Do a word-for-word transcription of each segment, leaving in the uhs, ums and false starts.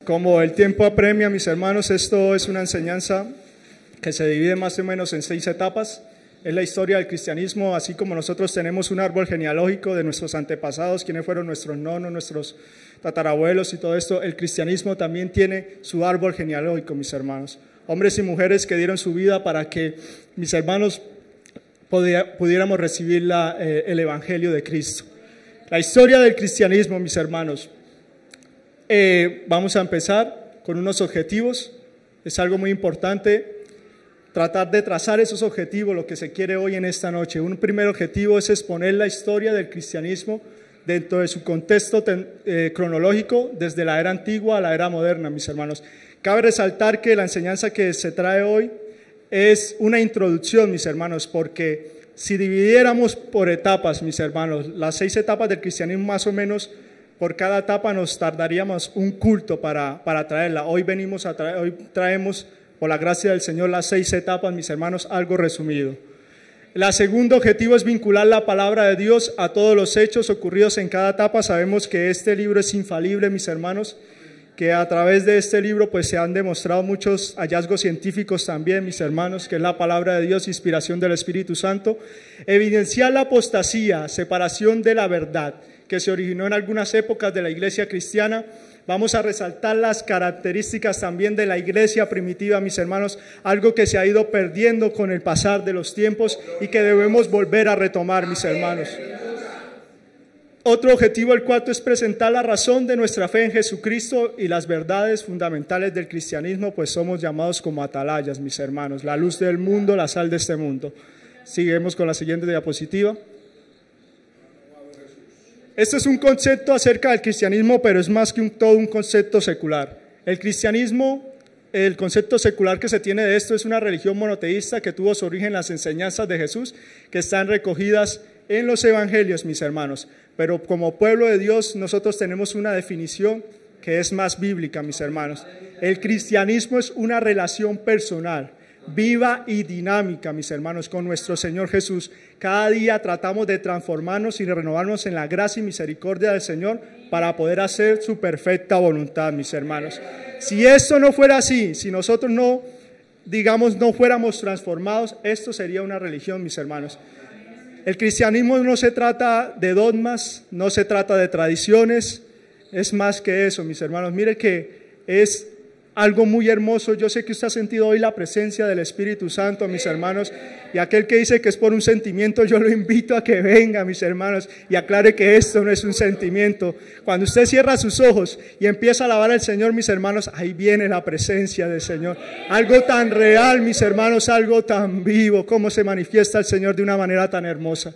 Como el tiempo apremia, mis hermanos, esto es una enseñanza que se divide más o menos en seis etapas. Es la historia del cristianismo, así como nosotros tenemos un árbol genealógico de nuestros antepasados, quienes fueron nuestros nonos, nuestros tatarabuelos y todo esto. El cristianismo también tiene su árbol genealógico, mis hermanos. Hombres y mujeres que dieron su vida para que, mis hermanos, pudiéramos recibir la, eh, el evangelio de Cristo. La historia del cristianismo, mis hermanos. Eh, vamos a empezar con unos objetivos. Es algo muy importante tratar de trazar esos objetivos, lo que se quiere hoy en esta noche. Un primer objetivo es exponer la historia del cristianismo dentro de su contexto ten, eh, cronológico, desde la era antigua a la era moderna, mis hermanos. Cabe resaltar que la enseñanza que se trae hoy es una introducción, mis hermanos, porque si dividiéramos por etapas, mis hermanos, las seis etapas del cristianismo más o menos, por cada etapa nos tardaríamos un culto para, para traerla. Hoy venimos a traer, hoy traemos, por la gracia del Señor, las seis etapas, mis hermanos, algo resumido. El segundo objetivo es vincular la palabra de Dios a todos los hechos ocurridos en cada etapa. Sabemos que este libro es infalible, mis hermanos, que a través de este libro pues se han demostrado muchos hallazgos científicos también, mis hermanos, que es la palabra de Dios, inspiración del Espíritu Santo. Evidenciar la apostasía, separación de la verdad, que se originó en algunas épocas de la iglesia cristiana. Vamos a resaltar las características también de la iglesia primitiva, mis hermanos, algo que se ha ido perdiendo con el pasar de los tiempos y que debemos volver a retomar, mis hermanos. Otro objetivo, el cuarto, es presentar la razón de nuestra fe en Jesucristo y las verdades fundamentales del cristianismo, pues somos llamados como atalayas, mis hermanos, la luz del mundo, la sal de este mundo. Seguimos con la siguiente diapositiva. Este es un concepto acerca del cristianismo, pero es más que un, todo un concepto secular. El cristianismo, el concepto secular que se tiene de esto, es una religión monoteísta que tuvo su origen en las enseñanzas de Jesús, que están recogidas en los evangelios, mis hermanos. Pero como pueblo de Dios, nosotros tenemos una definición que es más bíblica, mis hermanos. El cristianismo es una relación personal, viva y dinámica, mis hermanos, con nuestro Señor Jesús. Cada día tratamos de transformarnos y de renovarnos en la gracia y misericordia del Señor para poder hacer su perfecta voluntad, mis hermanos. Si esto no fuera así, si nosotros no, digamos, no fuéramos transformados, esto sería una religión, mis hermanos. El cristianismo no se trata de dogmas, no se trata de tradiciones, es más que eso, mis hermanos. Mire que es algo muy hermoso. Yo sé que usted ha sentido hoy la presencia del Espíritu Santo, mis hermanos, y aquel que dice que es por un sentimiento, yo lo invito a que venga, mis hermanos, y aclare que esto no es un sentimiento. Cuando usted cierra sus ojos y empieza a alabar al Señor, mis hermanos, ahí viene la presencia del Señor. Algo tan real, mis hermanos, algo tan vivo, cómo se manifiesta el Señor de una manera tan hermosa.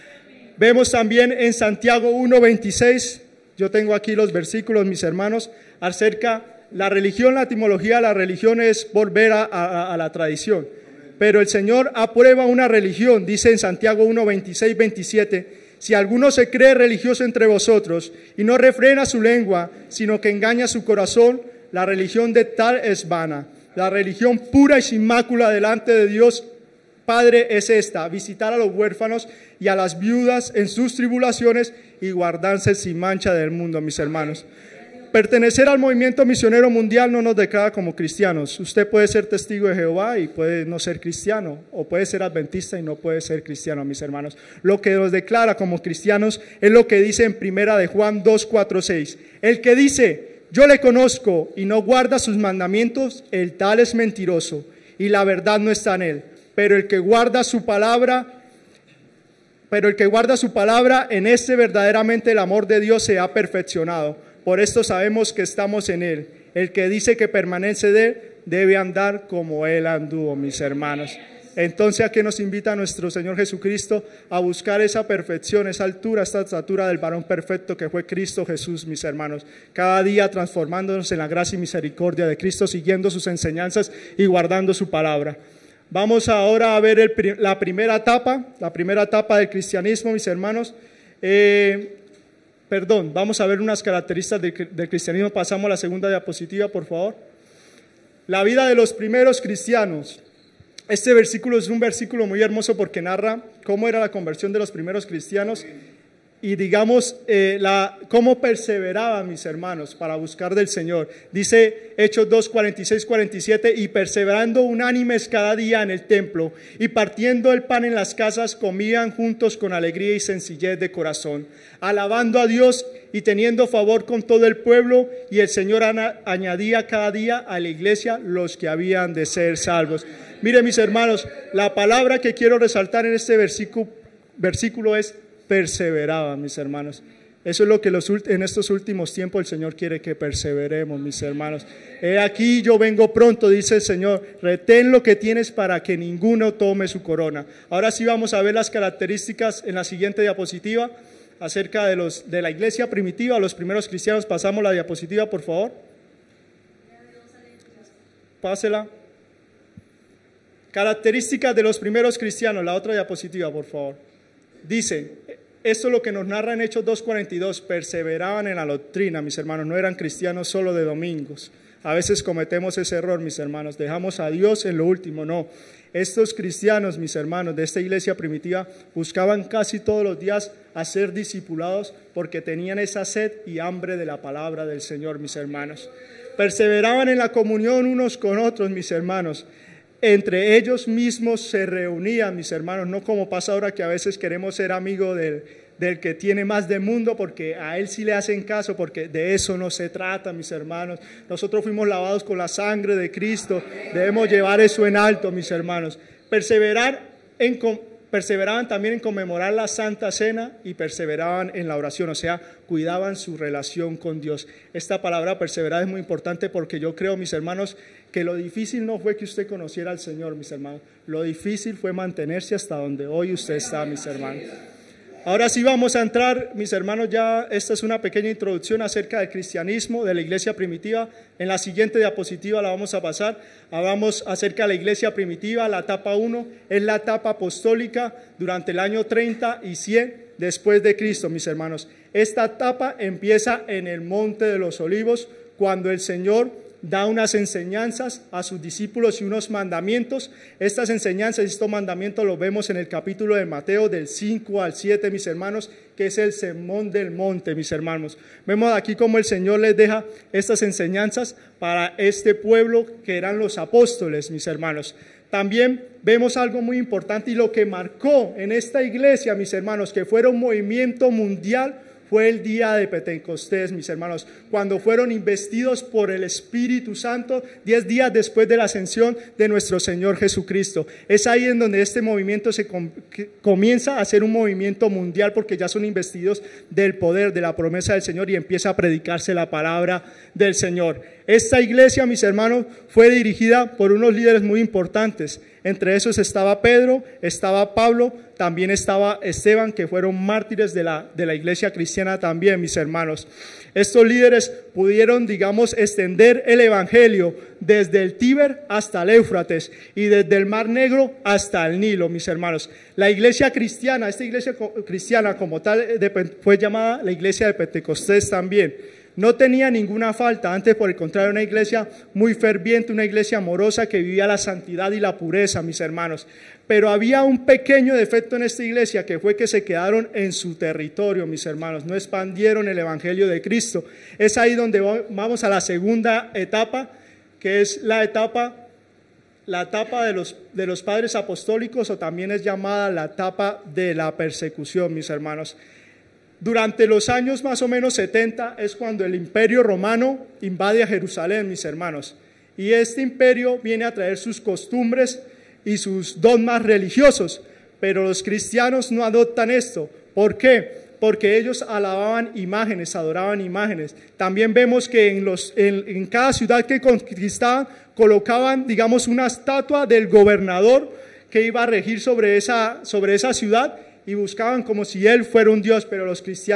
Vemos también en Santiago uno veintiséis, yo tengo aquí los versículos, mis hermanos, acerca la religión, la etimología de la religión es volver a, a, a la tradición, pero el Señor aprueba una religión, dice en Santiago uno veintiséis veintisiete, si alguno se cree religioso entre vosotros y no refrena su lengua, sino que engaña su corazón, la religión de tal es vana. La religión pura y sin mácula delante de Dios Padre es esta: visitar a los huérfanos y a las viudas en sus tribulaciones y guardarse sin mancha del mundo, mis hermanos. Pertenecer al movimiento misionero mundial no nos declara como cristianos. Usted puede ser testigo de Jehová y puede no ser cristiano, o puede ser adventista y no puede ser cristiano, mis hermanos. Lo que nos declara como cristianos es lo que dice en primera de Juan dos, cuatro, seis. El que dice, yo le conozco y no guarda sus mandamientos, el tal es mentiroso y la verdad no está en él. Pero el que guarda su palabra, pero el que guarda su palabra, en este verdaderamente el amor de Dios se ha perfeccionado. Por esto sabemos que estamos en Él. El que dice que permanece de Él debe andar como Él anduvo, mis hermanos. Entonces, ¿a qué nos invita nuestro Señor Jesucristo? A buscar esa perfección, esa altura, esta estatura del varón perfecto que fue Cristo Jesús, mis hermanos. Cada día transformándonos en la gracia y misericordia de Cristo, siguiendo sus enseñanzas y guardando su palabra. Vamos ahora a ver el, la primera etapa, la primera etapa del cristianismo, mis hermanos. Eh... Perdón, vamos a ver unas características del, del cristianismo. Pasamos a la segunda diapositiva, por favor. La vida de los primeros cristianos. Este versículo es un versículo muy hermoso porque narra cómo era la conversión de los primeros cristianos y digamos, eh, la, cómo perseveraban mis hermanos para buscar del Señor. Dice Hechos dos, cuarenta y seis, cuarenta y siete, y perseverando unánimes cada día en el templo, y partiendo el pan en las casas, comían juntos con alegría y sencillez de corazón, alabando a Dios y teniendo favor con todo el pueblo, y el Señor ana, añadía cada día a la iglesia los que habían de ser salvos. Mire mis hermanos, la palabra que quiero resaltar en este versículo, versículo es perseveraban, mis hermanos. Eso es lo que los, en estos últimos tiempos el Señor quiere que perseveremos, mis hermanos. He aquí yo vengo pronto, dice el Señor, retén lo que tienes para que ninguno tome su corona. Ahora sí vamos a ver las características en la siguiente diapositiva acerca de, los, de la iglesia primitiva, los primeros cristianos. Pasamos la diapositiva, por favor. Pásela. Características de los primeros cristianos, la otra diapositiva, por favor. Dice, esto es lo que nos narra en Hechos dos cuarenta y dos, perseveraban en la doctrina, mis hermanos, no eran cristianos solo de domingos. A veces cometemos ese error, mis hermanos, dejamos a Dios en lo último. No, estos cristianos, mis hermanos, de esta iglesia primitiva, buscaban casi todos los días a ser discipulados porque tenían esa sed y hambre de la palabra del Señor, mis hermanos. Perseveraban en la comunión unos con otros, mis hermanos. Entre ellos mismos se reunían, mis hermanos, no como pasa ahora que a veces queremos ser amigos del, del que tiene más de mundo porque a él sí le hacen caso, porque de eso no se trata, mis hermanos. Nosotros fuimos lavados con la sangre de Cristo, debemos llevar eso en alto, mis hermanos. Perseverar en, perseveraban también en conmemorar la Santa Cena y perseveraban en la oración, o sea, cuidaban su relación con Dios. Esta palabra perseverar es muy importante porque yo creo, mis hermanos, que lo difícil no fue que usted conociera al Señor, mis hermanos. Lo difícil fue mantenerse hasta donde hoy usted está, mis hermanos. Ahora sí vamos a entrar, mis hermanos, ya esta es una pequeña introducción acerca del cristianismo, de la iglesia primitiva. En la siguiente diapositiva la vamos a pasar. Hablamos acerca de la iglesia primitiva. La etapa uno es la etapa apostólica durante el año treinta y cien después de Cristo, mis hermanos. Esta etapa empieza en el Monte de los Olivos, cuando el Señor da unas enseñanzas a sus discípulos y unos mandamientos. Estas enseñanzas y estos mandamientos los vemos en el capítulo de Mateo del cinco al siete, mis hermanos, que es el sermón del monte, mis hermanos. Vemos aquí cómo el Señor les deja estas enseñanzas para este pueblo que eran los apóstoles, mis hermanos. También vemos algo muy importante y lo que marcó en esta iglesia, mis hermanos, que fuera un movimiento mundial, fue el día de Pentecostés, mis hermanos, cuando fueron investidos por el Espíritu Santo, diez días después de la ascensión de nuestro Señor Jesucristo. Es ahí en donde este movimiento se com comienza a ser un movimiento mundial, porque ya son investidos del poder, de la promesa del Señor, y empieza a predicarse la palabra del Señor. Esta iglesia, mis hermanos, fue dirigida por unos líderes muy importantes. Entre esos estaba Pedro, estaba Pablo, también estaba Esteban, que fueron mártires de la, de la iglesia cristiana también, mis hermanos. Estos líderes pudieron, digamos, extender el evangelio desde el Tíber hasta el Éufrates y desde el Mar Negro hasta el Nilo, mis hermanos. La iglesia cristiana, esta iglesia cristiana como tal, fue llamada la iglesia de Pentecostés también. No tenía ninguna falta, antes por el contrario, una iglesia muy ferviente, una iglesia amorosa que vivía la santidad y la pureza, mis hermanos. Pero había un pequeño defecto en esta iglesia, que fue que se quedaron en su territorio, mis hermanos, no expandieron el evangelio de Cristo. Es ahí donde vamos a la segunda etapa, que es la etapa, la etapa de los, de los padres apostólicos, o también es llamada la etapa de la persecución, mis hermanos. Durante los años más o menos setenta es cuando el imperio romano invade a Jerusalén, mis hermanos. Y este imperio viene a traer sus costumbres y sus dogmas religiosos, pero los cristianos no adoptan esto. ¿Por qué? Porque ellos alababan imágenes, adoraban imágenes. También vemos que en, los, en, en cada ciudad que conquistaban colocaban, digamos, una estatua del gobernador que iba a regir sobre esa, sobre esa ciudad, y buscaban como si él fuera un Dios, pero los cristianos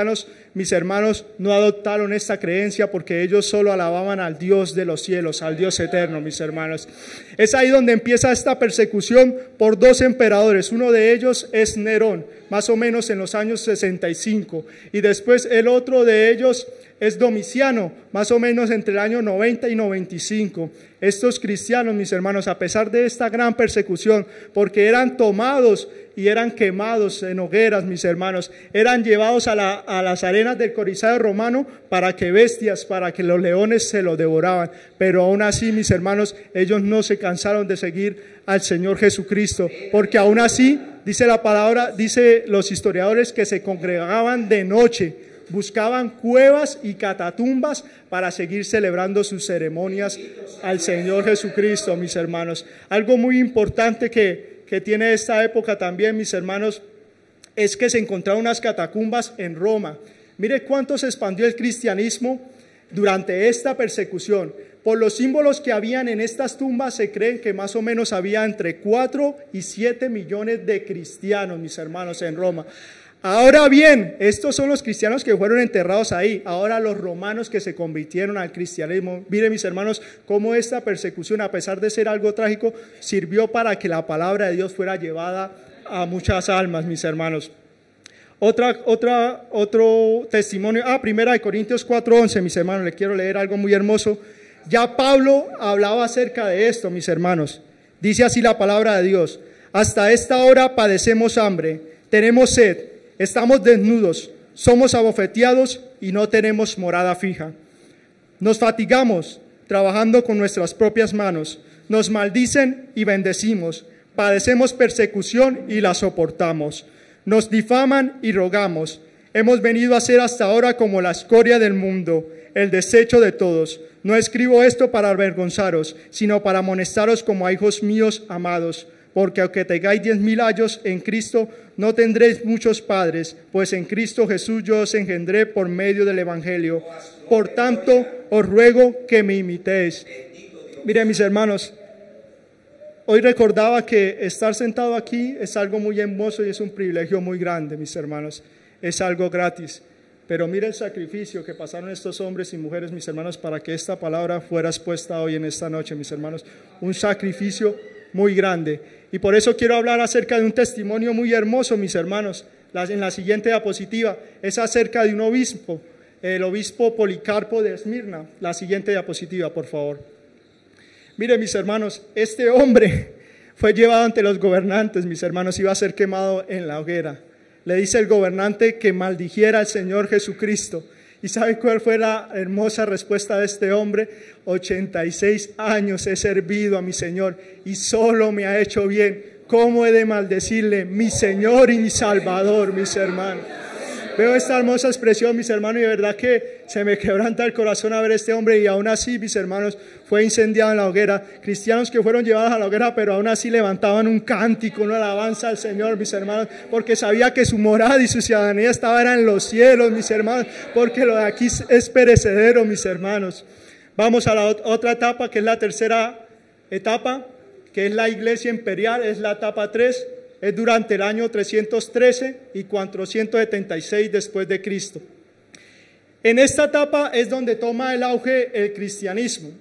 mis hermanos no adoptaron esta creencia porque ellos solo alababan al Dios de los cielos, al Dios eterno, mis hermanos. Es ahí donde empieza esta persecución por dos emperadores. Uno de ellos es Nerón, más o menos en los años sesenta y cinco, y después el otro de ellos es Domiciano, más o menos entre el año noventa y noventa y cinco. Estos cristianos, mis hermanos, a pesar de esta gran persecución, porque eran tomados y eran quemados en hogueras, mis hermanos, eran llevados a, la, a las arenas del Coliseo romano para que bestias, para que los leones se los devoraban. Pero aún así, mis hermanos, ellos no se cansaron de seguir al Señor Jesucristo, porque aún así, dice la palabra, dice los historiadores, que se congregaban de noche, buscaban cuevas y catatumbas para seguir celebrando sus ceremonias al Señor Jesucristo, mis hermanos. Algo muy importante que, que tiene esta época también, mis hermanos, es que se encontraron unas catacumbas en Roma. Mire cuánto se expandió el cristianismo durante esta persecución. Por los símbolos que habían en estas tumbas, se cree que más o menos había entre cuatro y siete millones de cristianos, mis hermanos, en Roma. Ahora bien, estos son los cristianos que fueron enterrados ahí. Ahora los romanos que se convirtieron al cristianismo. Miren, mis hermanos, cómo esta persecución, a pesar de ser algo trágico, sirvió para que la palabra de Dios fuera llevada a muchas almas, mis hermanos. Otra, otra, otro testimonio, ah, primera de Corintios cuatro once, mis hermanos, le quiero leer algo muy hermoso. Ya Pablo hablaba acerca de esto, mis hermanos. Dice así la palabra de Dios: hasta esta hora padecemos hambre, tenemos sed, estamos desnudos, somos abofeteados y no tenemos morada fija. Nos fatigamos trabajando con nuestras propias manos, nos maldicen y bendecimos, padecemos persecución y la soportamos. Nos difaman y rogamos. Hemos venido a ser hasta ahora como la escoria del mundo, el desecho de todos. No escribo esto para avergonzaros, sino para amonestaros como a hijos míos amados. Porque aunque tengáis diez mil años en Cristo, no tendréis muchos padres, pues en Cristo Jesús yo os engendré por medio del Evangelio. Por tanto, os ruego que me imitéis. Miren, mis hermanos, hoy recordaba que estar sentado aquí es algo muy hermoso y es un privilegio muy grande, mis hermanos. Es algo gratis. Pero mire el sacrificio que pasaron estos hombres y mujeres, mis hermanos, para que esta palabra fuera expuesta hoy en esta noche, mis hermanos. Un sacrificio muy grande. Y por eso quiero hablar acerca de un testimonio muy hermoso, mis hermanos. En la siguiente diapositiva es acerca de un obispo, el obispo Policarpo de Esmirna. La siguiente diapositiva, por favor. Mire, mis hermanos, este hombre fue llevado ante los gobernantes, mis hermanos, iba a ser quemado en la hoguera. Le dice el gobernante que maldijera al Señor Jesucristo. ¿Y sabe cuál fue la hermosa respuesta de este hombre? ochenta y seis años he servido a mi Señor y solo me ha hecho bien. ¿Cómo he de maldecirle? Mi Señor y mi Salvador, mis hermanos. Veo esta hermosa expresión, mis hermanos, y de verdad que se me quebranta el corazón a ver a este hombre, y aún así, mis hermanos, fue incendiado en la hoguera. Cristianos que fueron llevados a la hoguera, pero aún así levantaban un cántico, una alabanza al Señor, mis hermanos, porque sabía que su morada y su ciudadanía estaba en los cielos, mis hermanos, porque lo de aquí es perecedero, mis hermanos. Vamos a la otra etapa, que es la tercera etapa, que es la iglesia imperial, es la etapa tres. Es durante el año trescientos trece y cuatrocientos setenta y seis después de Cristo. En esta etapa es donde toma el auge el cristianismo.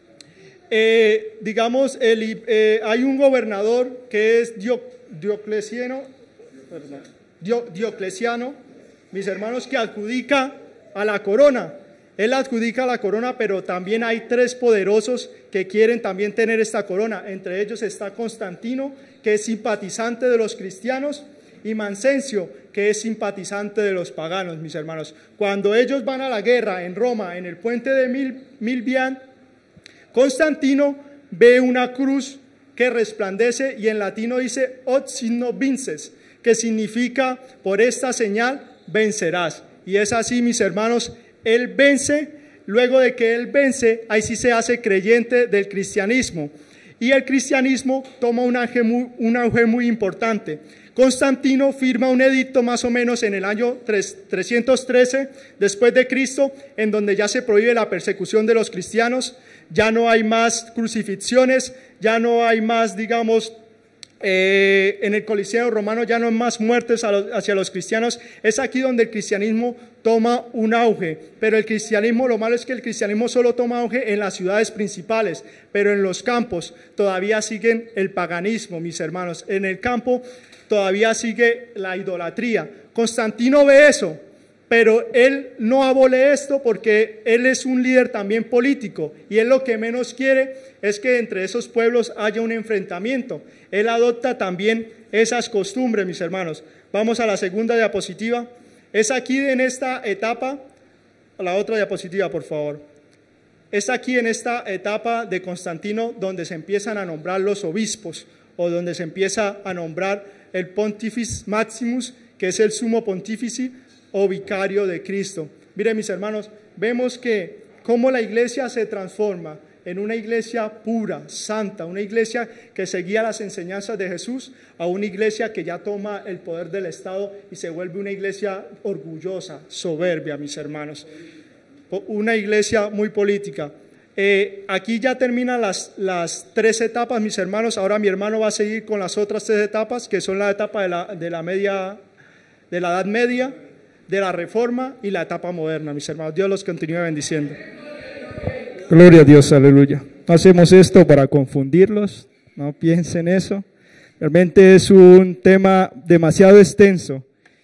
Eh, digamos, el, eh, hay un gobernador que es Dio, Diocleciano, perdón, Dio, Diocleciano, mis hermanos, que adjudica a la corona. Él adjudica la corona, pero también hay tres poderosos que quieren también tener esta corona. Entre ellos está Constantino, que es simpatizante de los cristianos, y Mancencio, que es simpatizante de los paganos, mis hermanos. Cuando ellos van a la guerra en Roma, en el puente de Mil, Milvian, Constantino ve una cruz que resplandece y en latino dice «Ot signo vinces», que significa «por esta señal vencerás». Y es así, mis hermanos, él vence. Luego de que él vence, ahí sí se hace creyente del cristianismo. Y el cristianismo toma un auge muy, un auge muy importante. Constantino firma un edicto más o menos en el año trescientos trece después de Cristo, en donde ya se prohíbe la persecución de los cristianos, ya no hay más crucifixiones, ya no hay más, digamos, eh, en el Coliseo Romano ya no es más muertes a los, hacia los cristianos. Es aquí donde el cristianismo toma un auge, pero el cristianismo, lo malo es que el cristianismo solo toma auge en las ciudades principales, pero en los campos todavía siguen el paganismo, mis hermanos. En el campo todavía sigue la idolatría. Constantino ve eso, pero él no abole esto porque él es un líder también político y él lo que menos quiere es que entre esos pueblos haya un enfrentamiento. Él adopta también esas costumbres, mis hermanos. Vamos a la segunda diapositiva. Es aquí en esta etapa, a la otra diapositiva, por favor. Es aquí en esta etapa de Constantino donde se empiezan a nombrar los obispos o donde se empieza a nombrar el Pontifex Maximus, que es el sumo pontífice o vicario de Cristo. Miren, mis hermanos, vemos que cómo la iglesia se transforma en una iglesia pura, santa, una iglesia que seguía las enseñanzas de Jesús, a una iglesia que ya toma el poder del Estado y se vuelve una iglesia orgullosa, soberbia, mis hermanos. Una iglesia muy política. Eh, aquí ya terminan las, las tres etapas, mis hermanos. Ahora mi hermano va a seguir con las otras tres etapas, que son la etapa de la, de la, media, de la Edad Media, de la Reforma y la etapa moderna, mis hermanos. Dios los continúe bendiciendo. Gloria a Dios, aleluya. No hacemos esto para confundirlos, no piensen eso. Realmente es un tema demasiado extenso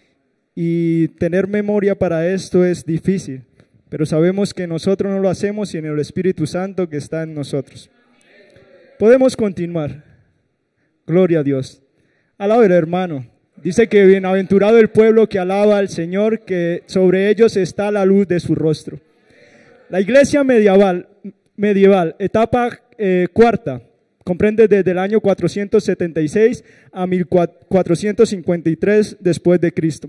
y tener memoria para esto es difícil, pero sabemos que nosotros no lo hacemos sino el Espíritu Santo que está en nosotros. Podemos continuar. Gloria a Dios. Alaba el hermano. Dice que bienaventurado el pueblo que alaba al Señor, que sobre ellos está la luz de su rostro. La iglesia medieval, medieval etapa eh, cuarta, comprende desde el año cuatrocientos setenta y seis a mil cuatrocientos cincuenta y tres después de Cristo.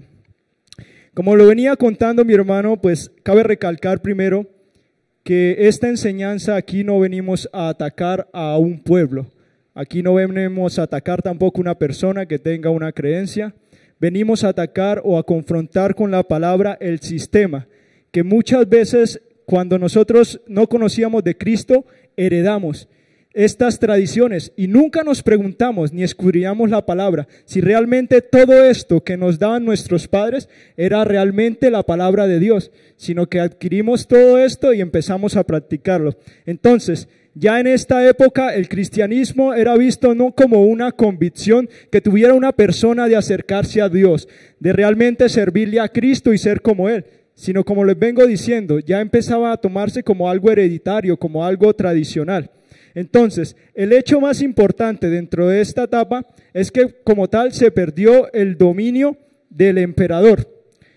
Como lo venía contando mi hermano, pues cabe recalcar primero que esta enseñanza aquí no venimos a atacar a un pueblo. Aquí no venimos a atacar tampoco a una persona que tenga una creencia. Venimos a atacar o a confrontar con la palabra el sistema, que muchas veces cuando nosotros no conocíamos de Cristo, heredamos estas tradiciones y nunca nos preguntamos ni escudriñamos la palabra si realmente todo esto que nos daban nuestros padres era realmente la palabra de Dios, sino que adquirimos todo esto y empezamos a practicarlo. Entonces, ya en esta época el cristianismo era visto no como una convicción que tuviera una persona de acercarse a Dios, de realmente servirle a Cristo y ser como Él, sino como les vengo diciendo, ya empezaba a tomarse como algo hereditario, como algo tradicional. Entonces, el hecho más importante dentro de esta etapa es que como tal se perdió el dominio del emperador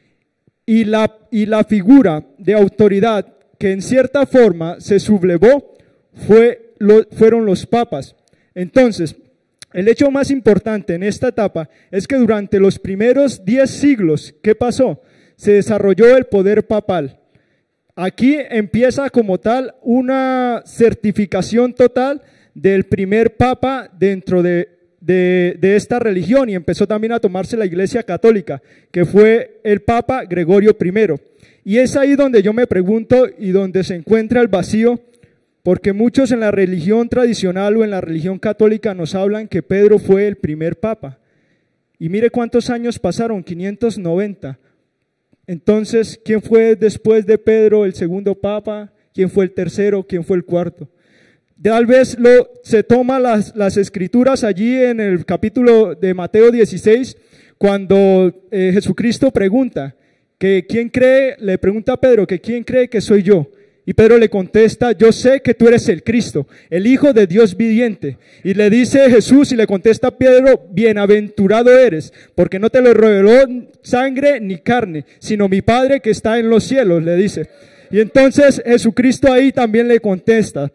y la, y la figura de autoridad que en cierta forma se sublevó fue, lo, fueron los papas. Entonces, el hecho más importante en esta etapa es que durante los primeros diez siglos, ¿qué pasó? Se desarrolló el poder papal. Aquí empieza como tal una certificación total del primer papa dentro de, de, de esta religión y empezó también a tomarse la Iglesia Católica, que fue el Papa Gregorio primero. Y es ahí donde yo me pregunto y donde se encuentra el vacío, porque muchos en la religión tradicional o en la religión católica nos hablan que Pedro fue el primer papa. Y mire cuántos años pasaron, quinientos noventa. Entonces, ¿quién fue después de Pedro el segundo papa? ¿Quién fue el tercero? ¿Quién fue el cuarto? Tal vez lo, se toma las, las escrituras allí en el capítulo de Mateo dieciséis, cuando eh, Jesucristo pregunta, que ¿quién cree? Le pregunta a Pedro, que ¿quién cree que soy yo? Y Pedro le contesta, yo sé que tú eres el Cristo, el Hijo de Dios viviente. Y le dice Jesús y le contesta Pedro, bienaventurado eres, porque no te lo reveló sangre ni carne, sino mi Padre que está en los cielos, le dice. Y entonces Jesucristo ahí también le contesta,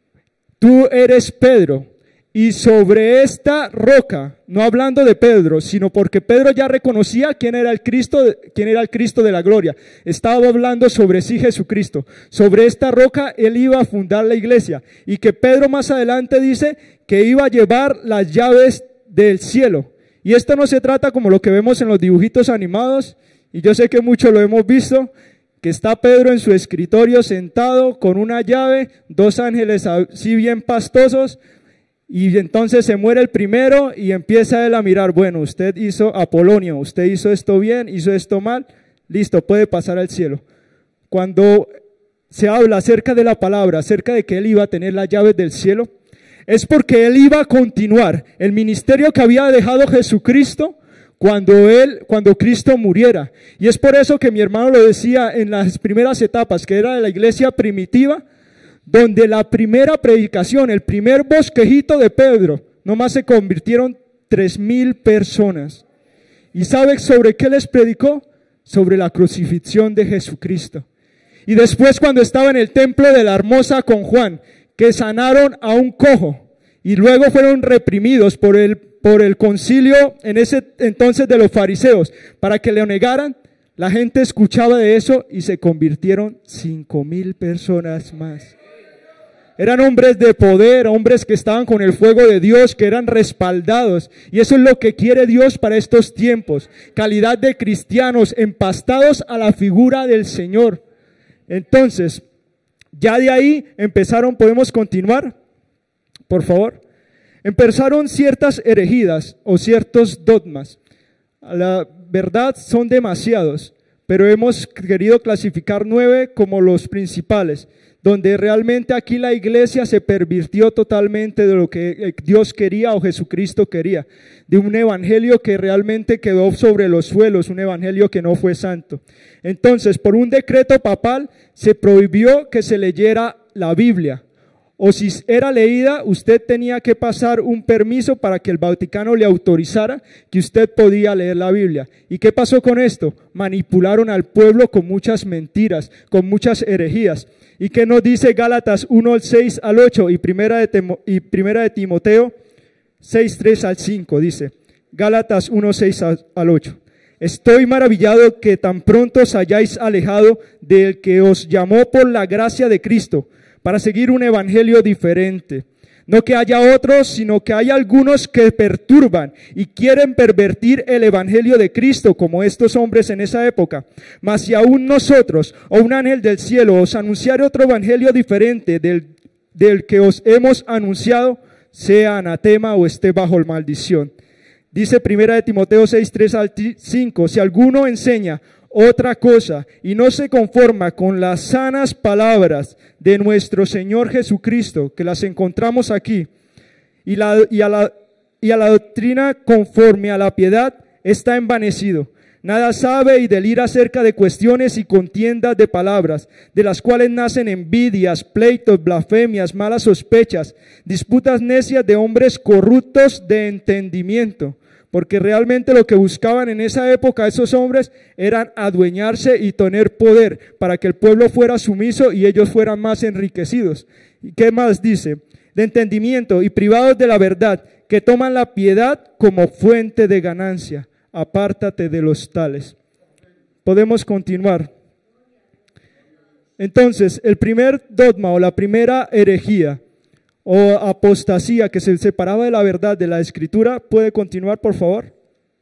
tú eres Pedro, y sobre esta roca, no hablando de Pedro, sino porque Pedro ya reconocía quién era el Cristo, quién era el Cristo de la gloria. Estaba hablando sobre sí Jesucristo. Sobre esta roca él iba a fundar la iglesia y que Pedro más adelante dice que iba a llevar las llaves del cielo. Y esto no se trata como lo que vemos en los dibujitos animados, y yo sé que muchos lo hemos visto, que está Pedro en su escritorio sentado con una llave, dos ángeles así bien pastosos, Y entonces se muere el primero y empieza él a mirar, bueno, usted hizo Apolonio, usted hizo esto bien, hizo esto mal, listo, puede pasar al cielo. Cuando se habla acerca de la palabra, acerca de que él iba a tener las llaves del cielo, es porque él iba a continuar el ministerio que había dejado Jesucristo cuando él, cuando Cristo muriera. Y es por eso que mi hermano lo decía en las primeras etapas, que era de la iglesia primitiva, donde la primera predicación, el primer bosquejito de Pedro, nomás se convirtieron tres mil personas. ¿Y sabe sobre qué les predicó? Sobre la crucifixión de Jesucristo. Y después, cuando estaba en el templo de la Hermosa con Juan, que sanaron a un cojo y luego fueron reprimidos por el, por el concilio en ese entonces de los fariseos para que le negaran, la gente escuchaba de eso y se convirtieron cinco mil personas más. Eran hombres de poder, hombres que estaban con el fuego de Dios, que eran respaldados. Y eso es lo que quiere Dios para estos tiempos. Calidad de cristianos empastados a la figura del Señor. Entonces, ya de ahí empezaron, podemos continuar, por favor. Empezaron ciertas herejías o ciertos dogmas. A la verdad son demasiados, pero hemos querido clasificar nueve como los principales, donde realmente aquí la iglesia se pervirtió totalmente de lo que Dios quería o Jesucristo quería, de un evangelio que realmente quedó sobre los suelos, un evangelio que no fue santo. Entonces, por un decreto papal se prohibió que se leyera la Biblia, o si era leída, usted tenía que pasar un permiso para que el Vaticano le autorizara que usted podía leer la Biblia. ¿Y qué pasó con esto? Manipularon al pueblo con muchas mentiras, con muchas herejías. ¿Y qué nos dice Gálatas uno, seis al ocho y Primera de, Temo, y primera de Timoteo seis, tres al cinco? Dice, Gálatas uno, seis al ocho. Estoy maravillado que tan pronto os hayáis alejado del que os llamó por la gracia de Cristo, para seguir un evangelio diferente. No que haya otros, sino que hay algunos que perturban y quieren pervertir el evangelio de Cristo, como estos hombres en esa época. Mas si aún nosotros, o un ángel del cielo, os anunciare otro evangelio diferente del, del que os hemos anunciado, sea anatema o esté bajo maldición. Dice Primera de Timoteo seis, tres al cinco, si alguno enseña otra cosa y no se conforma con las sanas palabras de nuestro Señor Jesucristo, que las encontramos aquí, y, la, y, a la, y a la doctrina conforme a la piedad, está envanecido. Nada sabe y delira acerca de cuestiones y contiendas de palabras, de las cuales nacen envidias, pleitos, blasfemias, malas sospechas, disputas necias de hombres corruptos de entendimiento. Porque realmente lo que buscaban en esa época esos hombres eran adueñarse y tener poder para que el pueblo fuera sumiso y ellos fueran más enriquecidos. ¿Y qué más dice? De entendimiento y privados de la verdad, que toman la piedad como fuente de ganancia. Apártate de los tales. Podemos continuar. Entonces, el primer dogma o la primera herejía o apostasía que se separaba de la verdad de la Escritura, ¿puede continuar por favor?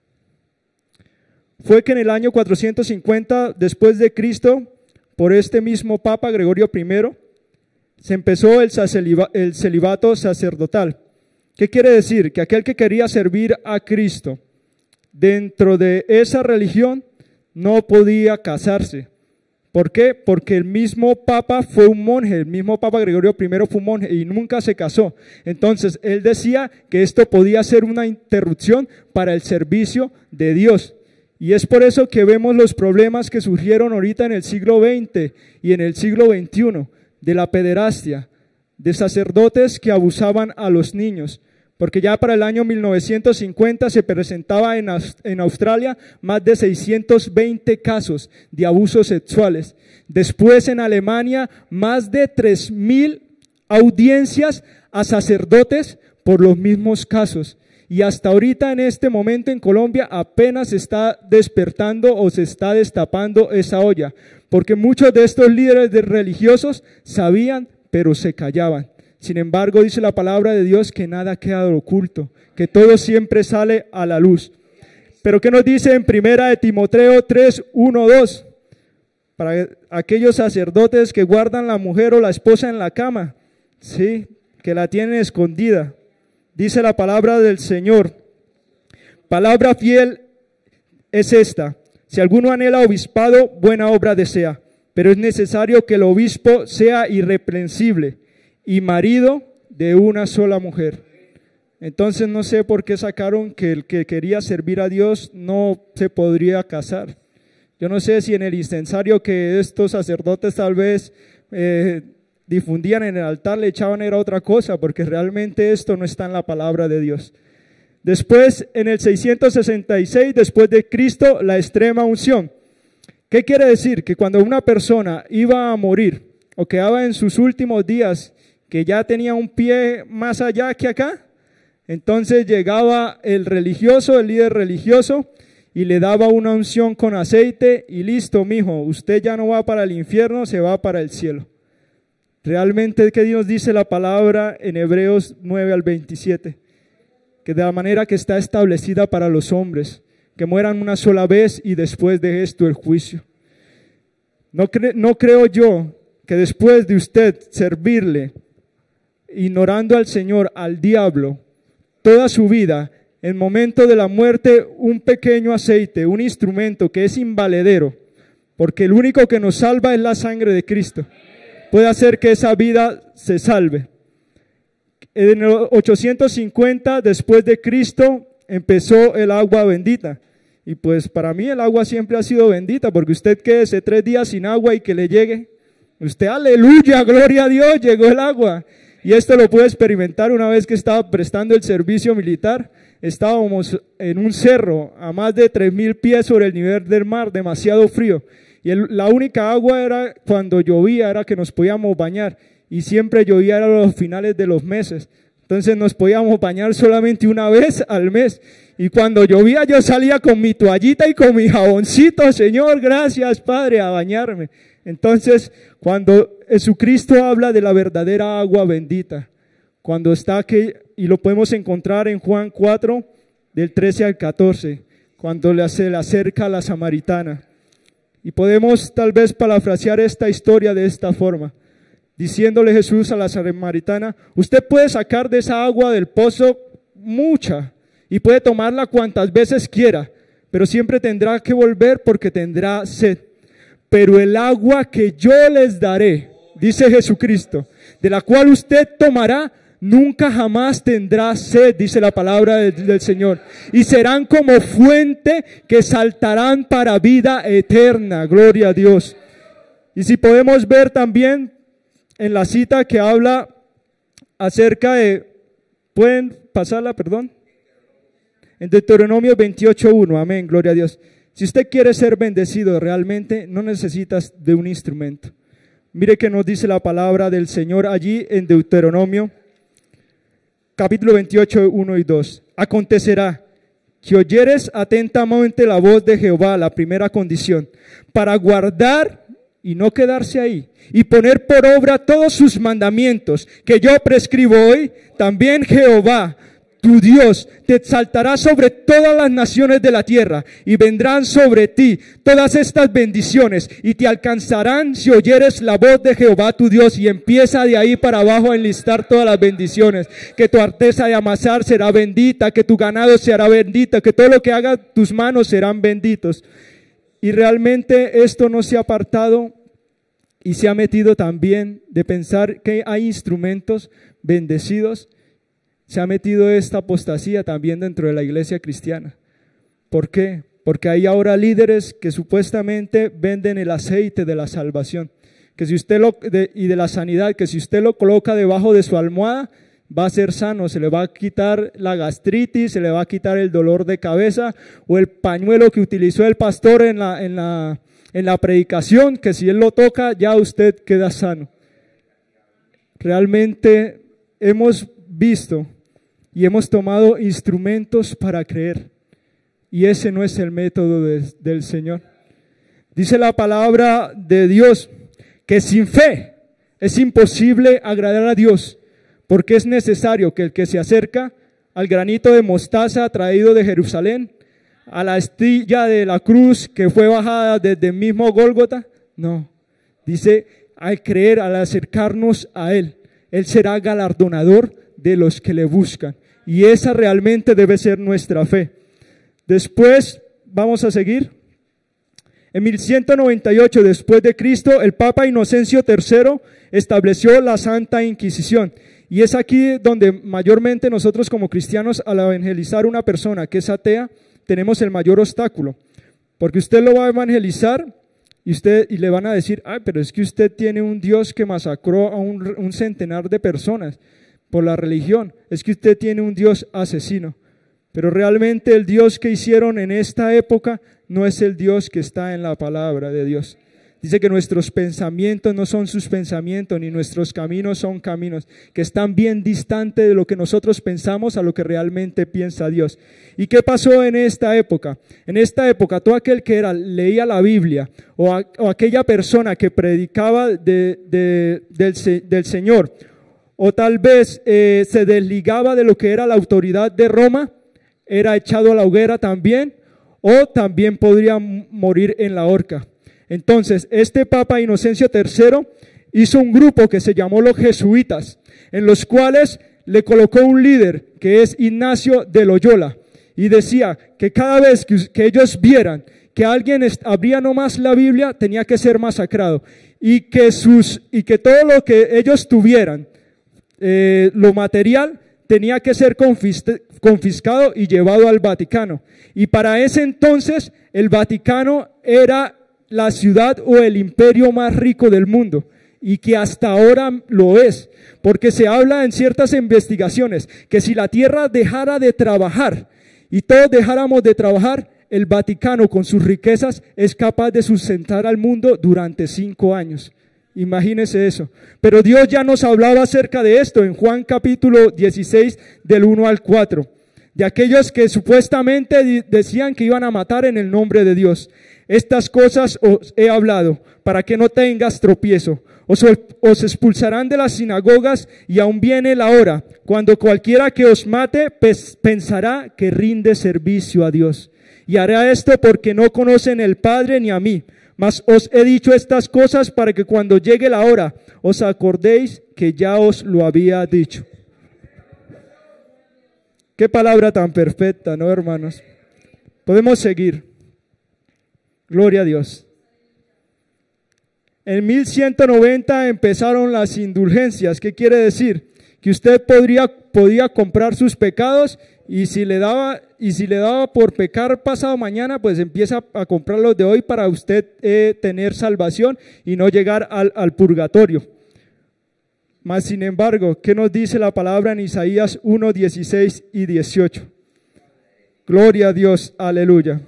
Fue que en el año cuatrocientos cincuenta después de Cristo, por este mismo Papa Gregorio primero, se empezó el, el celibato sacerdotal. ¿Qué quiere decir? Que aquel que quería servir a Cristo dentro de esa religión no podía casarse. ¿Por qué? Porque el mismo Papa fue un monje, el mismo Papa Gregorio primero fue un monje y nunca se casó. Entonces, él decía que esto podía ser una interrupción para el servicio de Dios. Y es por eso que vemos los problemas que surgieron ahorita en el siglo veinte y en el siglo veintiuno, de la pederastia, de sacerdotes que abusaban a los niños. Porque ya para el año mil novecientos cincuenta se presentaba en, en Australia más de seiscientos veinte casos de abusos sexuales. Después en Alemania más de tres mil audiencias a sacerdotes por los mismos casos. Y hasta ahorita en este momento en Colombia apenas se está despertando o se está destapando esa olla. Porque muchos de estos líderes de religiosos sabían, pero se callaban. Sin embargo, dice la palabra de Dios que nada queda oculto, que todo siempre sale a la luz. Pero ¿qué nos dice en Primera de Timoteo tres, uno, dos? Para aquellos sacerdotes que guardan la mujer o la esposa en la cama, sí, que la tienen escondida. Dice la palabra del Señor. Palabra fiel es esta: si alguno anhela obispado, buena obra desea, pero es necesario que el obispo sea irreprensible y marido de una sola mujer. Entonces no sé por qué sacaron que el que quería servir a Dios no se podría casar. Yo no sé si en el incensario que estos sacerdotes tal vez eh, difundían en el altar le echaban era otra cosa, porque realmente esto no está en la palabra de Dios. Después, en el seiscientos sesenta y seis, después de Cristo, la extrema unción. ¿Qué quiere decir? Que cuando una persona iba a morir o quedaba en sus últimos días, que ya tenía un pie más allá que acá, entonces llegaba el religioso, el líder religioso, y le daba una unción con aceite y listo, mijo, usted ya no va para el infierno, se va para el cielo. Realmente, ¿qué Dios dice la palabra en Hebreos nueve al veintisiete? Que de la manera que está establecida para los hombres, que mueran una sola vez y después de esto el juicio. No, cre no creo yo que después de usted servirle, ignorando al Señor, al diablo, toda su vida, en el momento de la muerte, un pequeño aceite, un instrumento que es invaledero, porque el único que nos salva es la sangre de Cristo, puede hacer que esa vida se salve. En el ochocientos cincuenta, después de Cristo, empezó el agua bendita. Y pues para mí el agua siempre ha sido bendita, porque usted quédese tres días sin agua y que le llegue, usted, aleluya, gloria a Dios, llegó el agua. Y esto lo pude experimentar una vez que estaba prestando el servicio militar. Estábamos en un cerro a más de tres mil pies sobre el nivel del mar, demasiado frío. Y el, la única agua era cuando llovía, era que nos podíamos bañar. Y siempre llovía a los finales de los meses. Entonces nos podíamos bañar solamente una vez al mes. Y cuando llovía yo salía con mi toallita y con mi jaboncito, Señor, gracias Padre, a bañarme. Entonces, cuando Jesucristo habla de la verdadera agua bendita, cuando está aquí, y lo podemos encontrar en Juan cuatro, del trece al catorce, cuando se le acerca a la samaritana. Y podemos tal vez parafrasear esta historia de esta forma, diciéndole Jesús a la samaritana: usted puede sacar de esa agua del pozo mucha, y puede tomarla cuantas veces quiera, pero siempre tendrá que volver porque tendrá sed. Pero el agua que yo les daré, dice Jesucristo, de la cual usted tomará, nunca jamás tendrá sed, dice la palabra del, del Señor. Y serán como fuente que saltarán para vida eterna. Gloria a Dios. Y si podemos ver también en la cita que habla acerca de, ¿pueden pasarla, perdón? En Deuteronomio veintiocho uno, amén, gloria a Dios. Si usted quiere ser bendecido realmente, no necesitas de un instrumento. Mire que nos dice la palabra del Señor allí en Deuteronomio, capítulo veintiocho, uno y dos. Acontecerá que oyeres atentamente la voz de Jehová, la primera condición, para guardar y no quedarse ahí, y poner por obra todos sus mandamientos que yo prescribo hoy, también Jehová, tu Dios, te exaltará sobre todas las naciones de la tierra, y vendrán sobre ti todas estas bendiciones, y te alcanzarán si oyeres la voz de Jehová tu Dios. Y empieza de ahí para abajo a enlistar todas las bendiciones: que tu arteza de amasar será bendita, que tu ganado será bendita, que todo lo que haga tus manos serán benditos. Y realmente esto no se ha apartado y se ha metido también de pensar que hay instrumentos bendecidos. Se ha metido esta apostasía también dentro de la iglesia cristiana. ¿Por qué? Porque hay ahora líderes que supuestamente venden el aceite de la salvación, que si usted lo, de, y de la sanidad, que si usted lo coloca debajo de su almohada, va a ser sano, se le va a quitar la gastritis, se le va a quitar el dolor de cabeza, o el pañuelo que utilizó el pastor en la, en la, en la predicación, que si él lo toca, ya usted queda sano. Realmente hemos visto y hemos tomado instrumentos para creer, y ese no es el método de, del Señor. Dice la palabra de Dios que sin fe es imposible agradar a Dios, porque es necesario que el que se acerca al granito de mostaza traído de Jerusalén, a la astilla de la cruz que fue bajada desde el mismo Gólgota, no, dice, al creer, al acercarnos a Él, Él será galardonador de los que le buscan. Y esa realmente debe ser nuestra fe. Después, vamos a seguir. En mil ciento noventa y ocho después de Cristo, el Papa Inocencio tercero estableció la Santa Inquisición. Y es aquí donde mayormente nosotros como cristianos, al evangelizar a una persona que es atea, tenemos el mayor obstáculo. Porque usted lo va a evangelizar y, usted, y le van a decir, ay, pero es que usted tiene un Dios que masacró a un, un centenar de personas por la religión. Es que usted tiene un Dios asesino. Pero realmente el Dios que hicieron en esta época no es el Dios que está en la palabra de Dios. Dice que nuestros pensamientos no son sus pensamientos, ni nuestros caminos son caminos, que están bien distantes de lo que nosotros pensamos a lo que realmente piensa Dios. ¿Y qué pasó en esta época? En esta época, todo aquel que era, leía la Biblia, o, a, o aquella persona que predicaba de, de, del, del Señor, o tal vez eh, se desligaba de lo que era la autoridad de Roma, era echado a la hoguera también, o también podría morir en la horca. Entonces, este Papa Inocencio tercero hizo un grupo que se llamó los jesuitas, en los cuales le colocó un líder que es Ignacio de Loyola, y decía que cada vez que, que ellos vieran que alguien abría nomás la Biblia, tenía que ser masacrado, y que, sus, y que todo lo que ellos tuvieran, eh, lo material, tenía que ser confiscado y llevado al Vaticano. Y para ese entonces, el Vaticano era la ciudad o el imperio más rico del mundo, y que hasta ahora lo es, porque se habla en ciertas investigaciones que si la tierra dejara de trabajar y todos dejáramos de trabajar, el Vaticano con sus riquezas es capaz de sustentar al mundo durante cinco años. Imagínese eso. Pero Dios ya nos hablaba acerca de esto en Juan capítulo dieciséis del uno al cuatro, de aquellos que supuestamente decían que iban a matar en el nombre de Dios. Estas cosas os he hablado para que no tengas tropiezo. Os, os expulsarán de las sinagogas, y aún viene la hora cuando cualquiera que os mate pes, pensará que rinde servicio a Dios. Y hará esto porque no conocen el Padre ni a mí. Mas os he dicho estas cosas para que cuando llegue la hora os acordéis que ya os lo había dicho. Qué palabra tan perfecta, ¿no, hermanos? Podemos seguir. Gloria a Dios. En mil ciento noventa empezaron las indulgencias. ¿Qué quiere decir? Que usted podría, podía comprar sus pecados, y si le daba, y si le daba por pecar pasado mañana, pues empieza a comprarlos de hoy para usted eh, tener salvación y no llegar al, al purgatorio. Mas sin embargo, ¿qué nos dice la palabra en Isaías uno, dieciséis y dieciocho? Gloria a Dios, aleluya.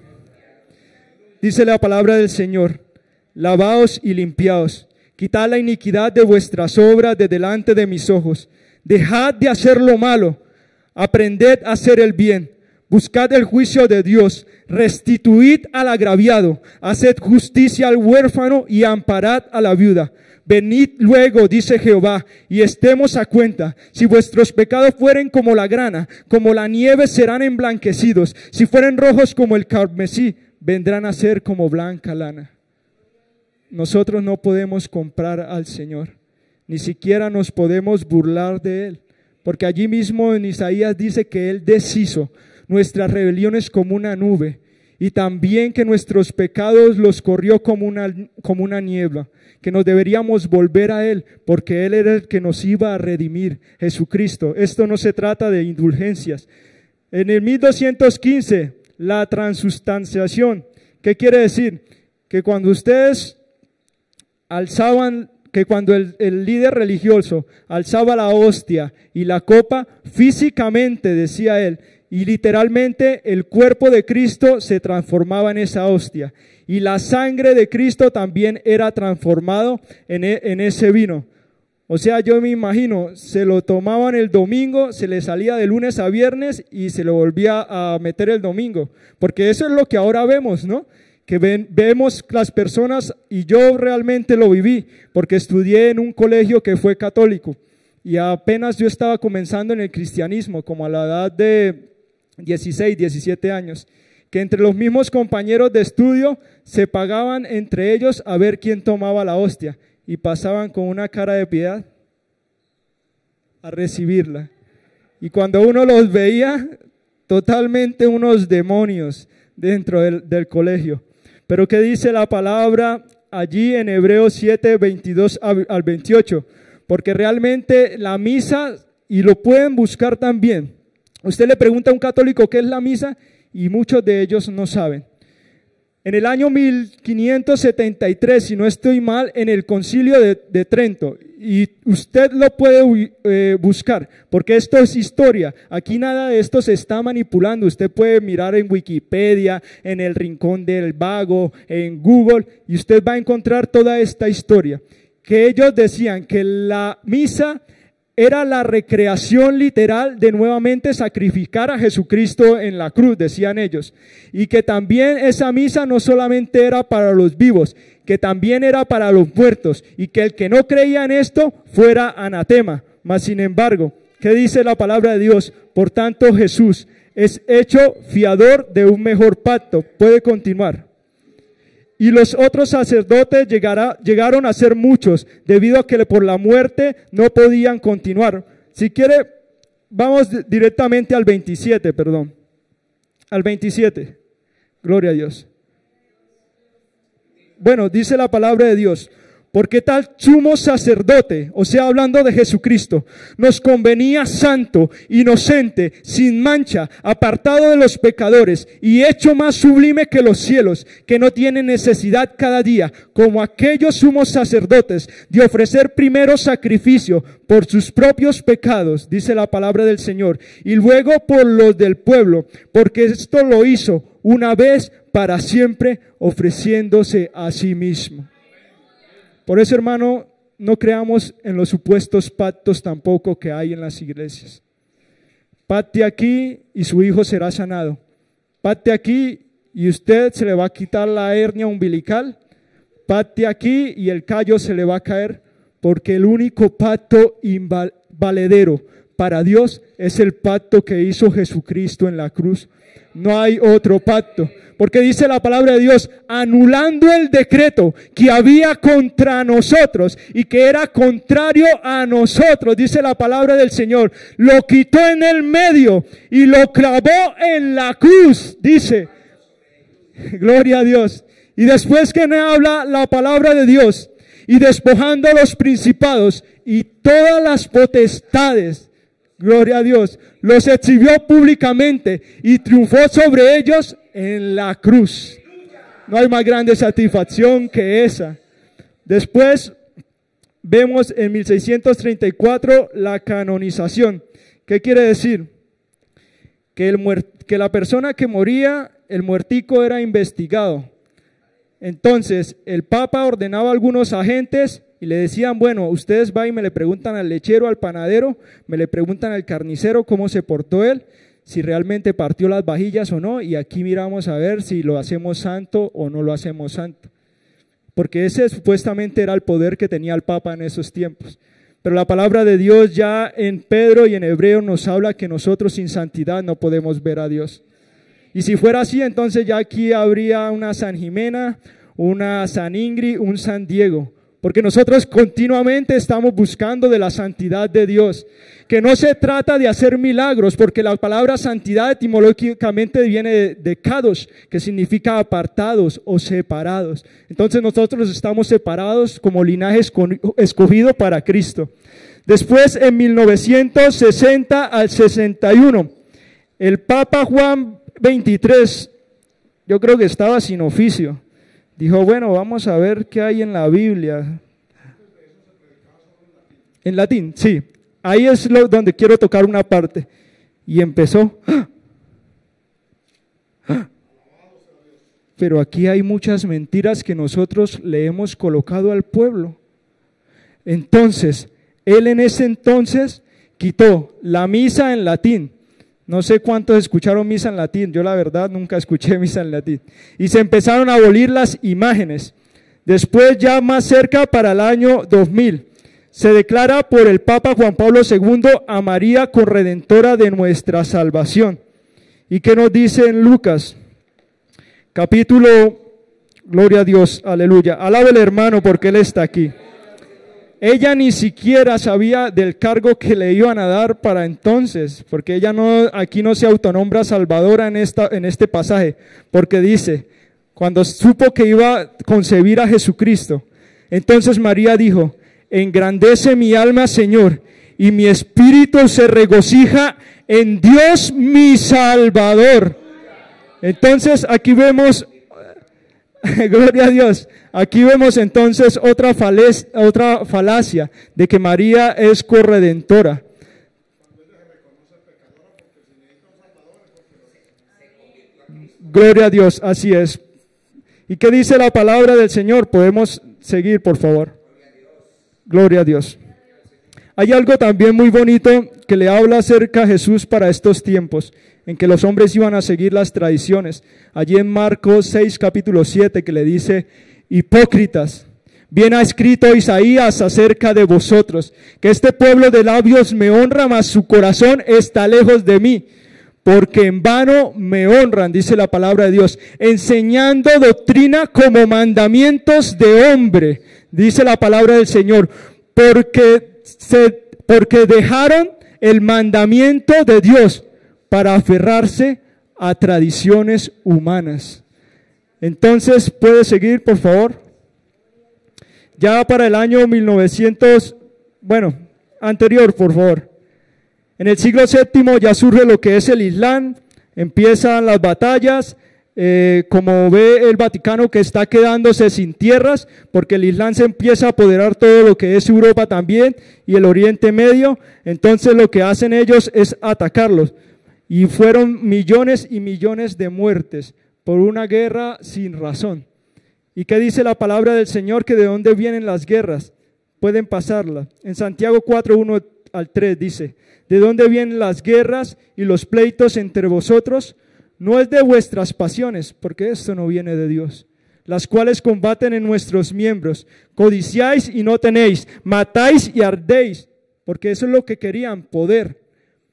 Dice la palabra del Señor: lavaos y limpiaos, quitad la iniquidad de vuestras obras de delante de mis ojos. Dejad de hacer lo malo, aprended a hacer el bien, buscad el juicio de Dios, restituid al agraviado, haced justicia al huérfano y amparad a la viuda. Venid luego, dice Jehová, y estemos a cuenta. Si vuestros pecados fueren como la grana, como la nieve serán emblanquecidos. Si fueren rojos como el carmesí, vendrán a ser como blanca lana. Nosotros no podemos comprar al Señor, ni siquiera nos podemos burlar de Él, porque allí mismo en Isaías dice que Él deshizo nuestras rebeliones como una nube, y también que nuestros pecados los corrió como una, como una niebla, que nos deberíamos volver a Él, porque Él era el que nos iba a redimir, Jesucristo. Esto no se trata de indulgencias. En el mil doscientos quince, la transustanciación. ¿Qué quiere decir? Que cuando ustedes alzaban, que cuando el, el líder religioso alzaba la hostia y la copa, físicamente, decía él, y literalmente el cuerpo de Cristo se transformaba en esa hostia, y la sangre de Cristo también era transformado en, e, en ese vino. O sea, yo me imagino, se lo tomaban el domingo, se le salía de lunes a viernes y se lo volvía a meter el domingo, porque eso es lo que ahora vemos, ¿no? Que ven, vemos las personas, y yo realmente lo viví, porque estudié en un colegio que fue católico, y apenas yo estaba comenzando en el cristianismo, como a la edad de dieciséis, diecisiete años, que entre los mismos compañeros de estudio se pagaban entre ellos a ver quién tomaba la hostia, y pasaban con una cara de piedad a recibirla. Y cuando uno los veía, totalmente unos demonios dentro del, del colegio. Pero ¿qué dice la palabra allí en Hebreos siete, veintidós al veintiocho? Porque realmente la misa, y lo pueden buscar también, usted le pregunta a un católico qué es la misa y muchos de ellos no saben. En el año mil quinientos setenta y tres, si no estoy mal, en el Concilio de, de Trento, y usted lo puede eh, buscar, porque esto es historia, aquí nada de esto se está manipulando, usted puede mirar en Wikipedia, en el Rincón del Vago, en Google, y usted va a encontrar toda esta historia, que ellos decían que la misa era la recreación literal de nuevamente sacrificar a Jesucristo en la cruz, decían ellos. Y que también esa misa no solamente era para los vivos, que también era para los muertos. Y que el que no creía en esto fuera anatema. Mas sin embargo, ¿qué dice la palabra de Dios? Por tanto, Jesús es hecho fiador de un mejor pacto. Puede continuar. Y los otros sacerdotes llegará, llegaron a ser muchos, debido a que por la muerte no podían continuar. Si quiere, vamos directamente al veintisiete, perdón. Al veintisiete. Gloria a Dios. Bueno, dice la palabra de Dios. Porque tal sumo sacerdote, o sea, hablando de Jesucristo, nos convenía santo, inocente, sin mancha, apartado de los pecadores y hecho más sublime que los cielos, que no tiene necesidad cada día, como aquellos sumos sacerdotes, de ofrecer primero sacrificio por sus propios pecados, dice la palabra del Señor, y luego por los del pueblo, porque esto lo hizo una vez para siempre, ofreciéndose a sí mismo. Por eso, hermano, no creamos en los supuestos pactos tampoco que hay en las iglesias. Pacte aquí y su hijo será sanado. Pacte aquí y usted se le va a quitar la hernia umbilical. Pacte aquí y el callo se le va a caer, porque el único pacto invaledero para Dios es el pacto que hizo Jesucristo en la cruz. No hay otro pacto. Porque dice la palabra de Dios, anulando el decreto que había contra nosotros y que era contrario a nosotros, dice la palabra del Señor, lo quitó en el medio y lo clavó en la cruz, dice, gloria a Dios. Y después que me habla la palabra de Dios, y despojando a los principados y todas las potestades, gloria a Dios, los exhibió públicamente y triunfó sobre ellos en la cruz. No hay más grande satisfacción que esa. Después vemos en mil seiscientos treinta y cuatro la canonización. ¿Qué quiere decir? Que, el que la persona que moría, el muertico era investigado. Entonces el Papa ordenaba a algunos agentes y le decían, bueno, ustedes van y me le preguntan al lechero, al panadero, me le preguntan al carnicero cómo se portó él, si realmente partió las vajillas o no, y aquí miramos a ver si lo hacemos santo o no lo hacemos santo. Porque ese supuestamente era el poder que tenía el Papa en esos tiempos. Pero la palabra de Dios ya en Pedro y en Hebreo nos habla que nosotros sin santidad no podemos ver a Dios. Y si fuera así, entonces ya aquí habría una San Jimena, una San Ingrid, un San Diego. Porque nosotros continuamente estamos buscando de la santidad de Dios. Que no se trata de hacer milagros, porque la palabra santidad etimológicamente viene de, de kadosh, que significa apartados o separados. Entonces nosotros estamos separados como linaje escogido para Cristo. Después, en mil novecientos sesenta al sesenta y uno, el Papa Juan veintitrés, yo creo que estaba sin oficio. Dijo, bueno, vamos a ver qué hay en la Biblia. En latín, sí. Ahí es lo, donde quiero tocar una parte. Y empezó. ¡Ah! ¡Ah! Pero aquí hay muchas mentiras que nosotros le hemos colocado al pueblo. Entonces, él en ese entonces quitó la misa en latín. No sé cuántos escucharon misa en latín, yo la verdad nunca escuché misa en latín. Y se empezaron a abolir las imágenes. Después, ya más cerca, para el año dos mil, se declara por el Papa Juan Pablo segundo a María corredentora de nuestra salvación. ¿Y qué nos dice en Lucas? Capítulo, gloria a Dios, aleluya. Alabe el hermano porque él está aquí. Ella ni siquiera sabía del cargo que le iban a dar para entonces, porque ella no, aquí no se autonombra salvadora en, esta, en este pasaje, porque dice, cuando supo que iba a concebir a Jesucristo, entonces María dijo, engrandece mi alma, Señor, y mi espíritu se regocija en Dios mi Salvador. Entonces aquí vemos, gloria a Dios, aquí vemos entonces otra, falez, otra falacia de que María es corredentora. Gloria a Dios, así es. ¿Y qué dice la palabra del Señor? Podemos seguir, por favor. Gloria a Dios. Hay algo también muy bonito que le habla acerca a Jesús para estos tiempos, en que los hombres iban a seguir las tradiciones. Allí en Marcos seis, capítulo siete, que le dice, hipócritas, bien ha escrito Isaías acerca de vosotros, que este pueblo de labios me honra, mas su corazón está lejos de mí, porque en vano me honran, dice la palabra de Dios, enseñando doctrina como mandamientos de hombre, dice la palabra del Señor, porque, se, porque dejaron el mandamiento de Dios para aferrarse a tradiciones humanas. Entonces, ¿puede seguir, por favor? Ya para el año mil novecientos, bueno, anterior, por favor. En el siglo séptimo ya surge lo que es el Islam, empiezan las batallas, eh, como ve el Vaticano que está quedándose sin tierras, porque el Islam se empieza a apoderar todo lo que es Europa también y el Oriente Medio, entonces lo que hacen ellos es atacarlos. Y fueron millones y millones de muertes por una guerra sin razón. ¿Y qué dice la palabra del Señor? Que de dónde vienen las guerras, pueden pasarlas. En Santiago cuatro, uno al tres dice, ¿de dónde vienen las guerras y los pleitos entre vosotros? No es de vuestras pasiones, porque esto no viene de Dios, las cuales combaten en nuestros miembros. Codiciáis y no tenéis, matáis y ardéis, porque eso es lo que querían, poder.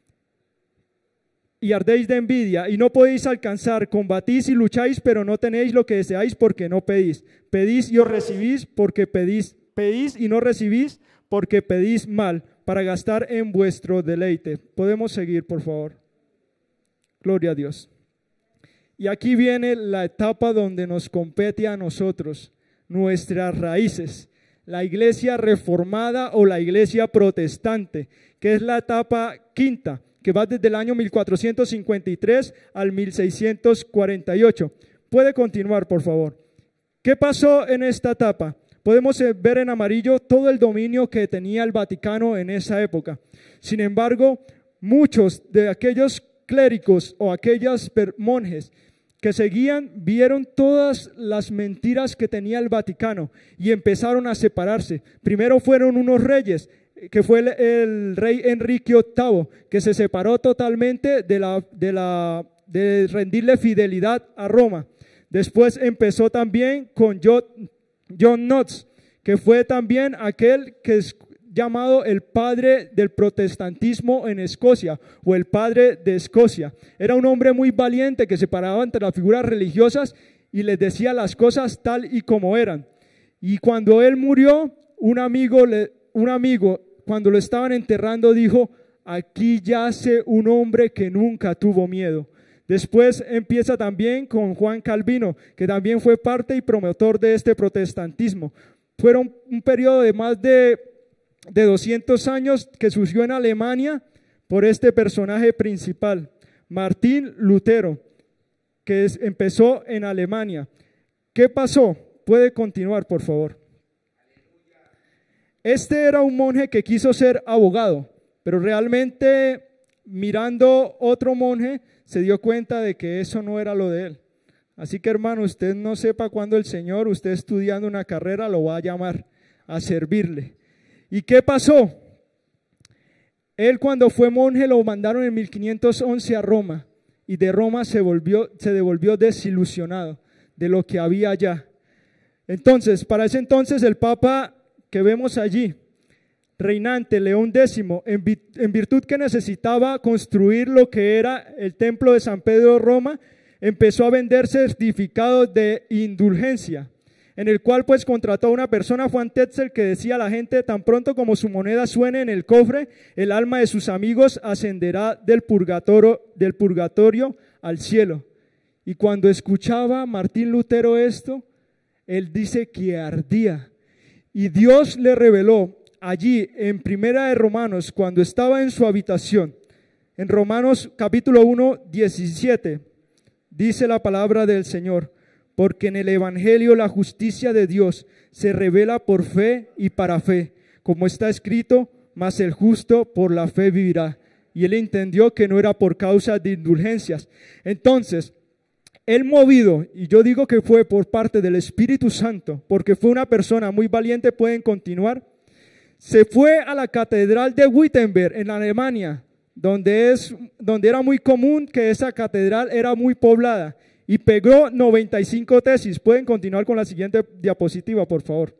Y ardéis de envidia y no podéis alcanzar, combatís y lucháis, pero no tenéis lo que deseáis porque no pedís. Pedís y os recibís porque pedís, pedís y no recibís porque pedís mal, para gastar en vuestro deleite. Podemos seguir, por favor. Gloria a Dios. Y aquí viene la etapa donde nos compete a nosotros, nuestras raíces, la iglesia reformada o la iglesia protestante, que es la etapa quinta, que va desde el año mil cuatrocientos cincuenta y tres al mil seiscientos cuarenta y ocho. Puede continuar, por favor. ¿Qué pasó en esta etapa? Podemos ver en amarillo todo el dominio que tenía el Vaticano en esa época. Sin embargo, muchos de aquellos clérigos o aquellos monjes que seguían vieron todas las mentiras que tenía el Vaticano y empezaron a separarse. Primero fueron unos reyes, que fue el, el rey Enrique octavo, que se separó totalmente de, la, de, la, de rendirle fidelidad a Roma. Después empezó también con John, John Knox, que fue también aquel que es llamado el padre del protestantismo en Escocia, o el padre de Escocia. Era un hombre muy valiente que se paraba entre las figuras religiosas y les decía las cosas tal y como eran. Y cuando él murió, un amigo, le, un amigo cuando lo estaban enterrando dijo, aquí yace un hombre que nunca tuvo miedo. Después empieza también con Juan Calvino, que también fue parte y promotor de este protestantismo. Fueron un periodo de más de, de doscientos años que surgió en Alemania por este personaje principal, Martín Lutero, que es, empezó en Alemania. ¿Qué pasó? Puede continuar, por favor. Este era un monje que quiso ser abogado, pero realmente mirando otro monje se dio cuenta de que eso no era lo de él. Así que, hermano, usted no sepa cuándo el Señor, usted estudiando una carrera, lo va a llamar a servirle. ¿Y qué pasó? Él, cuando fue monje, lo mandaron en mil quinientos once a Roma, y de Roma se, volvió, se devolvió desilusionado de lo que había allá. Entonces, para ese entonces, el Papa que vemos allí, reinante León décimo, en, en virtud que necesitaba construir lo que era el templo de San Pedro de Roma, empezó a vender certificados de indulgencia. en el cual pues contrató a una persona, Juan Tetzel, que decía a la gente: tan pronto como su moneda suene en el cofre, el alma de sus amigos ascenderá del purgatorio, del purgatorio al cielo. Y cuando escuchaba Martín Lutero esto, él dice que ardía. Y Dios le reveló allí en Primera de Romanos, cuando estaba en su habitación, en Romanos capítulo uno, diecisiete, dice la palabra del Señor: porque en el Evangelio la justicia de Dios se revela por fe y para fe, como está escrito: mas el justo por la fe vivirá. Y él entendió que no era por causa de indulgencias. Entonces, él movido, y yo digo que fue por parte del Espíritu Santo, porque fue una persona muy valiente, pueden continuar, se fue a la catedral de Wittenberg en Alemania, donde, es, donde era muy común que esa catedral era muy poblada, y pegó noventa y cinco tesis. Pueden continuar con la siguiente diapositiva, por favor.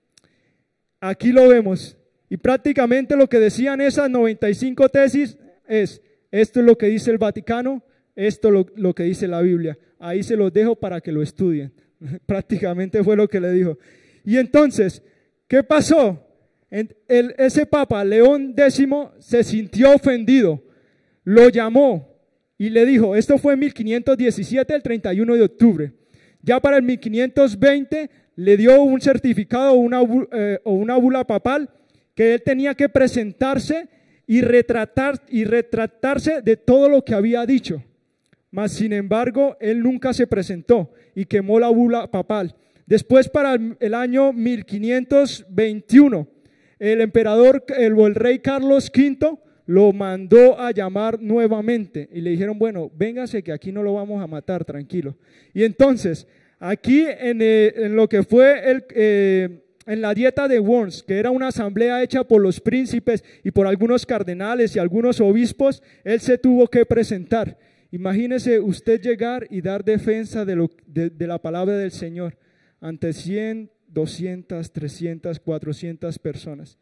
Aquí lo vemos, y prácticamente lo que decían esas noventa y cinco tesis es: esto es lo que dice el Vaticano, esto es lo, lo que dice la Biblia. Ahí se los dejo para que lo estudien. Prácticamente fue lo que le dijo. Y entonces, ¿qué pasó? El, el, ese Papa, León décimo, se sintió ofendido, lo llamó y le dijo, esto fue en mil quinientos diecisiete, el treinta y uno de octubre. Ya para el mil quinientos veinte le dio un certificado o una, eh, o una bula papal que él tenía que presentarse y, retratar, y retratarse de todo lo que había dicho. Mas, sin embargo, él nunca se presentó y quemó la bula papal. Después, para el, el año mil quinientos veintiuno, el emperador, el, el rey Carlos quinto, lo mandó a llamar nuevamente y le dijeron, bueno, véngase que aquí no lo vamos a matar, tranquilo. Y entonces, aquí en, eh, en lo que fue el... Eh, en la dieta de Worms, que era una asamblea hecha por los príncipes y por algunos cardenales y algunos obispos, él se tuvo que presentar. Imagínese usted llegar y dar defensa de, lo, de, de la palabra del Señor ante cien, doscientas, trescientas, cuatrocientas personas.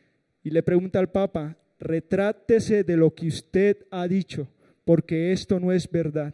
Y le pregunta al Papa, retrátese de lo que usted ha dicho, porque esto no es verdad.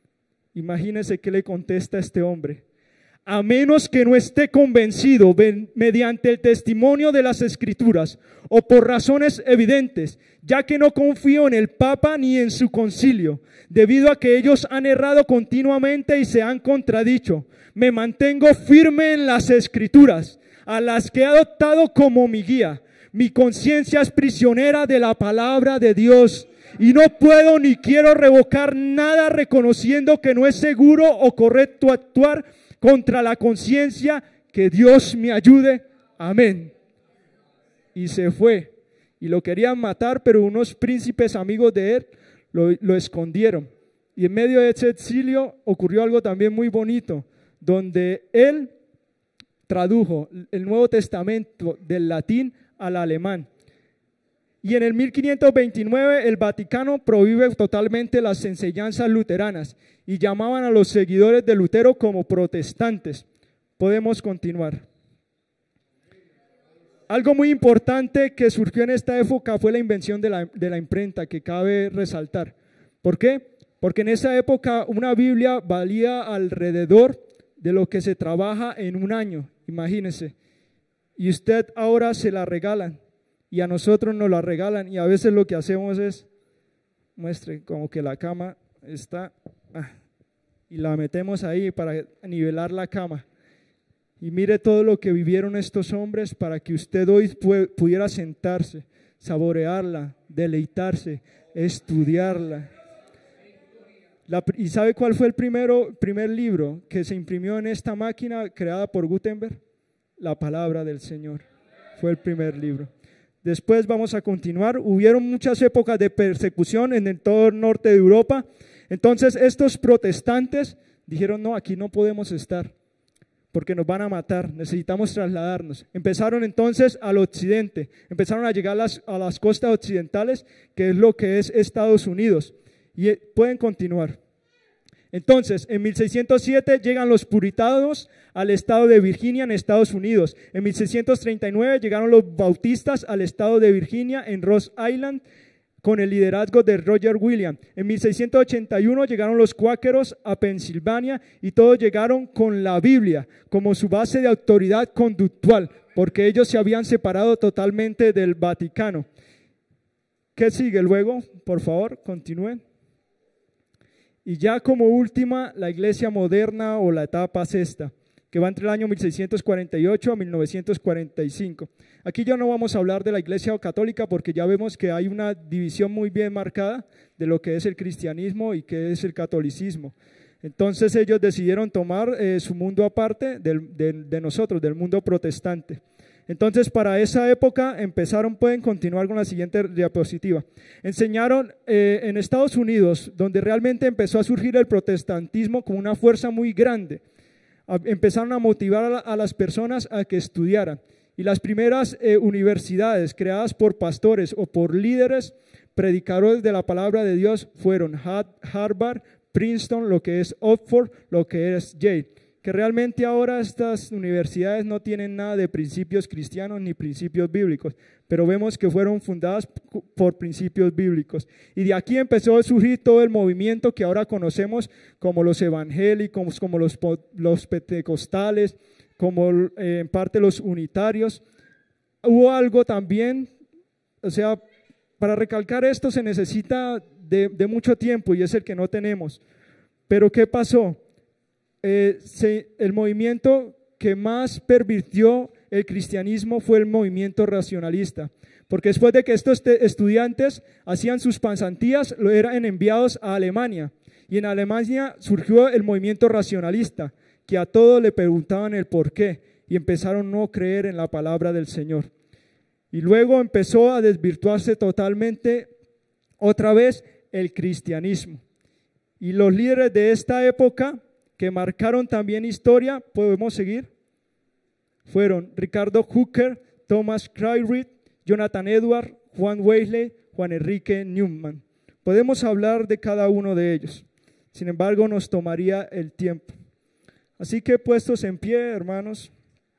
Imagínese qué le contesta este hombre. A menos que no esté convencido mediante el testimonio de las Escrituras o por razones evidentes, ya que no confío en el Papa ni en su concilio, debido a que ellos han errado continuamente y se han contradicho, me mantengo firme en las Escrituras, a las que he adoptado como mi guía. Mi conciencia es prisionera de la palabra de Dios y no puedo ni quiero revocar nada reconociendo que no es seguro o correcto actuar contra la conciencia. Que Dios me ayude, amén. Y se fue, y lo querían matar, pero unos príncipes amigos de él lo, lo escondieron. Y en medio de ese exilio ocurrió algo también muy bonito, donde él tradujo el Nuevo Testamento del latín al alemán. Y en el mil quinientos veintinueve el Vaticano prohíbe totalmente las enseñanzas luteranas y llamaban a los seguidores de Lutero como protestantes. Podemos continuar. Algo muy importante que surgió en esta época fue la invención de la, de la imprenta, que cabe resaltar. ¿Por qué? Porque en esa época una Biblia valía alrededor de lo que se trabaja en un año, imagínese. Y usted ahora se la regalan. Y a nosotros nos la regalan y a veces lo que hacemos es, muestre como que la cama está, ah, y la metemos ahí para nivelar la cama. Y mire todo lo que vivieron estos hombres para que usted hoy pudiera sentarse, saborearla, deleitarse, estudiarla. La, ¿Y sabe cuál fue el primero, primer libro que se imprimió en esta máquina creada por Gutenberg? La palabra del Señor. Fue el primer libro. Después vamos a continuar. Hubieron muchas épocas de persecución en el todo el norte de Europa. Entonces estos protestantes dijeron, no, aquí no podemos estar porque nos van a matar, necesitamos trasladarnos. Empezaron entonces al occidente, empezaron a llegar a las, a las costas occidentales, que es lo que es Estados Unidos. Y pueden continuar. Entonces, en mil seiscientos siete llegan los puritanos al estado de Virginia en Estados Unidos. En mil seiscientos treinta y nueve llegaron los bautistas al estado de Virginia en Rhode Island. con el liderazgo de Roger Williams. En mil seiscientos ochenta y uno llegaron los cuáqueros a Pensilvania y todos llegaron con la Biblia como su base de autoridad conductual, porque ellos se habían separado totalmente del Vaticano. ¿Qué sigue luego? Por favor, continúen. Y ya como última, la iglesia moderna o la etapa sexta, que va entre el año mil seiscientos cuarenta y ocho a mil novecientos cuarenta y cinco. Aquí ya no vamos a hablar de la iglesia católica porque ya vemos que hay una división muy bien marcada de lo que es el cristianismo y qué es el catolicismo. Entonces ellos decidieron tomar eh, su mundo aparte del, de, de nosotros, del mundo protestante. Entonces para esa época empezaron, pueden continuar con la siguiente diapositiva. Enseñaron eh, en Estados Unidos, donde realmente empezó a surgir el protestantismo como una fuerza muy grande. Empezaron a motivar a, la, a las personas a que estudiaran. Y las primeras eh, universidades creadas por pastores o por líderes predicadores de la palabra de Dios fueron Harvard, Princeton, lo que es Oxford, lo que es Yale. Que realmente ahora estas universidades no tienen nada de principios cristianos ni principios bíblicos, pero vemos que fueron fundadas por principios bíblicos. Y de aquí empezó a surgir todo el movimiento que ahora conocemos como los evangélicos, como los, los pentecostales, como eh, en parte los unitarios. Hubo algo también, o sea, para recalcar esto se necesita de, de mucho tiempo y es el que no tenemos. Pero ¿qué pasó? Eh, se, el movimiento que más pervirtió el cristianismo fue el movimiento racionalista, porque después de que estos estudiantes hacían sus pasantías, lo eran enviados a Alemania, y en Alemania surgió el movimiento racionalista, que a todos le preguntaban el por qué, y empezaron a no creer en la palabra del Señor. Y luego empezó a desvirtuarse totalmente otra vez el cristianismo. Y los líderes de esta época que marcaron también historia, ¿podemos seguir? Fueron Ricardo Hooker, Thomas Craig, Jonathan Edwards, Juan Wesley, Juan Enrique Newman. Podemos hablar de cada uno de ellos, sin embargo nos tomaría el tiempo. Así que puestos en pie, hermanos.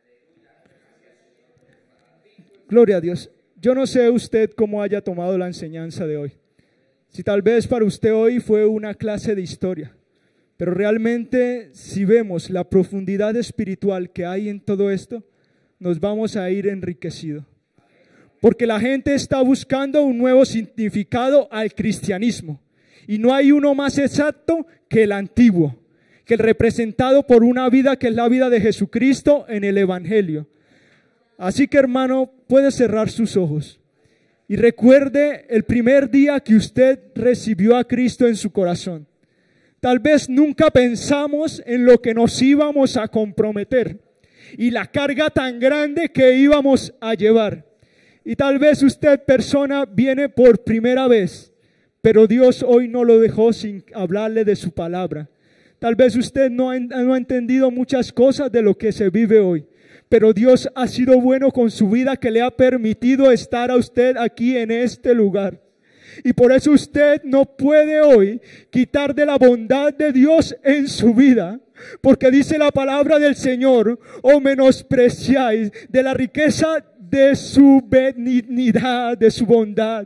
Gloria a Dios. Yo no sé usted cómo haya tomado la enseñanza de hoy. Si tal vez para usted hoy fue una clase de historia. Pero realmente si vemos la profundidad espiritual que hay en todo esto, nos vamos a ir enriquecidos. Porque la gente está buscando un nuevo significado al cristianismo. Y no hay uno más exacto que el antiguo, que el representado por una vida que es la vida de Jesucristo en el Evangelio. Así que hermano, puede cerrar sus ojos. Y recuerde el primer día que usted recibió a Cristo en su corazón. Tal vez nunca pensamos en lo que nos íbamos a comprometer y la carga tan grande que íbamos a llevar. Y tal vez usted, persona, viene por primera vez, pero Dios hoy no lo dejó sin hablarle de su palabra. Tal vez usted no ha, no ha entendido muchas cosas de lo que se vive hoy, pero Dios ha sido bueno con su vida que le ha permitido estar a usted aquí en este lugar. Y por eso usted no puede hoy quitar de la bondad de Dios en su vida. Porque dice la palabra del Señor, o menospreciáis de la riqueza de su benignidad, de su bondad,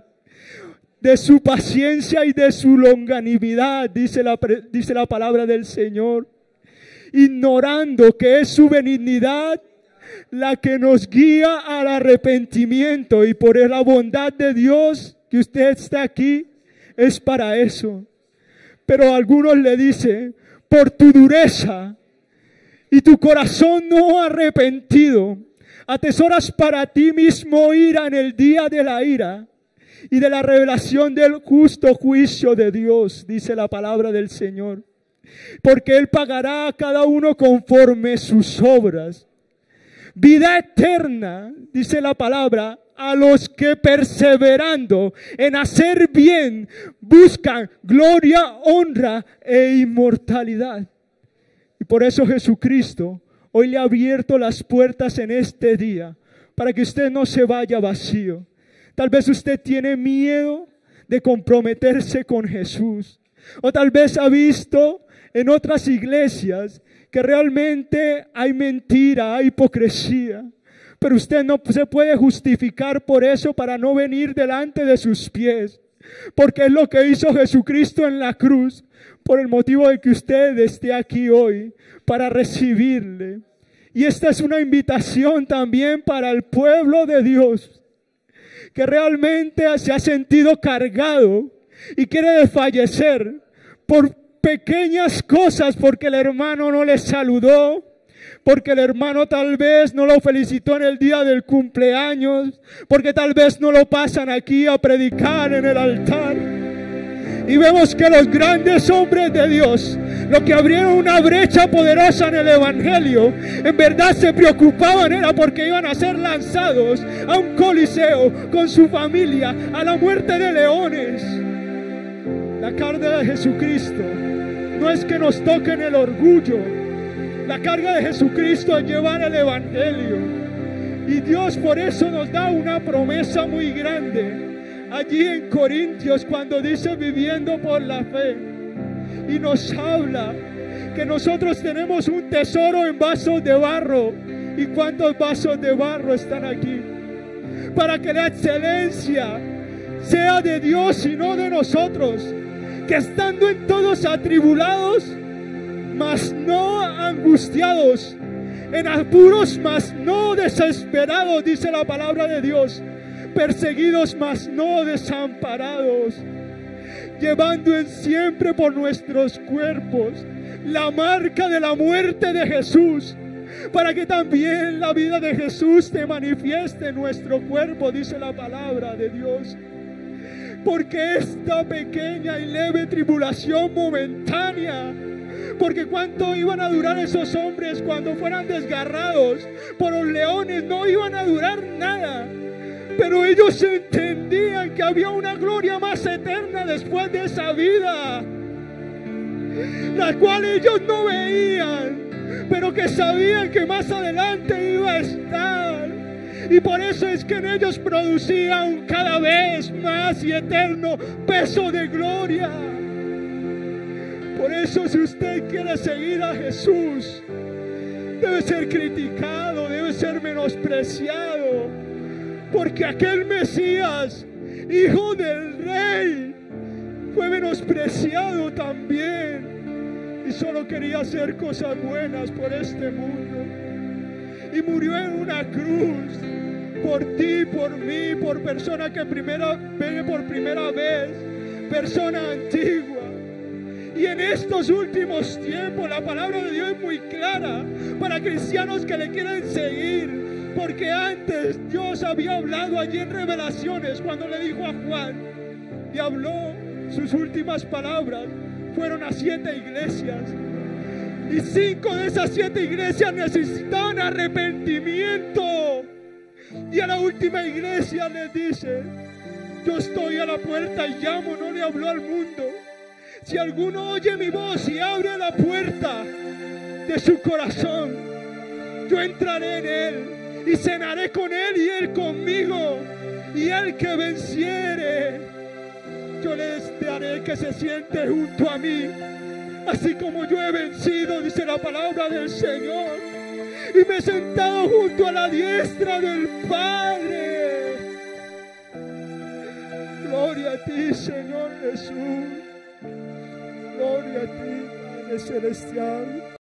de su paciencia y de su longanimidad, dice la, dice la palabra del Señor. Ignorando que es su benignidad la que nos guía al arrepentimiento, y por la bondad de Dios que usted está aquí, es para eso. Pero algunos le dicen, por tu dureza y tu corazón no arrepentido, atesoras para ti mismo ira en el día de la ira y de la revelación del justo juicio de Dios, dice la palabra del Señor. Porque Él pagará a cada uno conforme sus obras. Vida eterna, dice la palabra, a los que perseverando en hacer bien buscan gloria, honra e inmortalidad. Y por eso Jesucristo hoy le ha abierto las puertas en este día para que usted no se vaya vacío. Tal vez usted tiene miedo de comprometerse con Jesús, o tal vez ha visto en otras iglesias que realmente hay mentira, hay hipocresía. Pero usted no se puede justificar por eso para no venir delante de sus pies. porque es lo que hizo Jesucristo en la cruz, por el motivo de que usted esté aquí hoy, para recibirle. Y esta es una invitación también para el pueblo de Dios, que realmente se ha sentido cargado y quiere desfallecer por pequeñas cosas, porque el hermano no le saludó, porque el hermano tal vez no lo felicitó en el día del cumpleaños, porque tal vez no lo pasan aquí a predicar en el altar. Y vemos que los grandes hombres de Dios, los que abrieron una brecha poderosa en el evangelio, en verdad se preocupaban era porque iban a ser lanzados a un coliseo con su familia, a la muerte de leones. La carga de Jesucristo no es que nos toquen el orgullo. La carga de Jesucristo es llevar el evangelio. Y Dios por eso nos da una promesa muy grande allí en Corintios, cuando dice viviendo por la fe, y nos habla que nosotros tenemos un tesoro en vasos de barro. ¿Y cuántos vasos de barro están aquí? Para que la excelencia sea de Dios y no de nosotros, que estando en todos atribulados, mas no angustiados, en apuros, mas no desesperados, dice la palabra de Dios, perseguidos, mas no desamparados, llevando en siempre por nuestros cuerpos la marca de la muerte de Jesús, para que también la vida de Jesús te manifieste en nuestro cuerpo, dice la palabra de Dios. Porque esta pequeña y leve tribulación momentánea, porque cuánto iban a durar esos hombres cuando fueran desgarrados por los leones, no iban a durar nada. Pero ellos entendían que había una gloria más eterna después de esa vida, la cual ellos no veían, pero que sabían que más adelante iba a estar. Y por eso es que en ellos producían cada vez más y eterno peso de gloria. Por eso, si usted quiere seguir a Jesús, debe ser criticado, debe ser menospreciado, porque aquel Mesías, hijo del rey, fue menospreciado también y solo quería hacer cosas buenas por este mundo, y murió en una cruz por ti, por mí, por persona que primera, ve por primera vez, persona antigua. Y en estos últimos tiempos la palabra de Dios es muy clara para cristianos que le quieren seguir, porque antes Dios había hablado allí en Revelaciones cuando le dijo a Juan, y habló sus últimas palabras, fueron a siete iglesias, y cinco de esas siete iglesias necesitaban arrepentimiento. Y a la última iglesia les dice, yo estoy a la puerta y llamo. No le habló al mundo. Si alguno oye mi voz y abre la puerta de su corazón, yo entraré en él y cenaré con él y él conmigo. Y el que venciere, yo les daré que se siente junto a mí, así como yo he vencido, dice la palabra del Señor, y me he sentado junto a la diestra del Padre. Gloria a ti, Señor Jesús. Gloria a ti, Padre Celestial.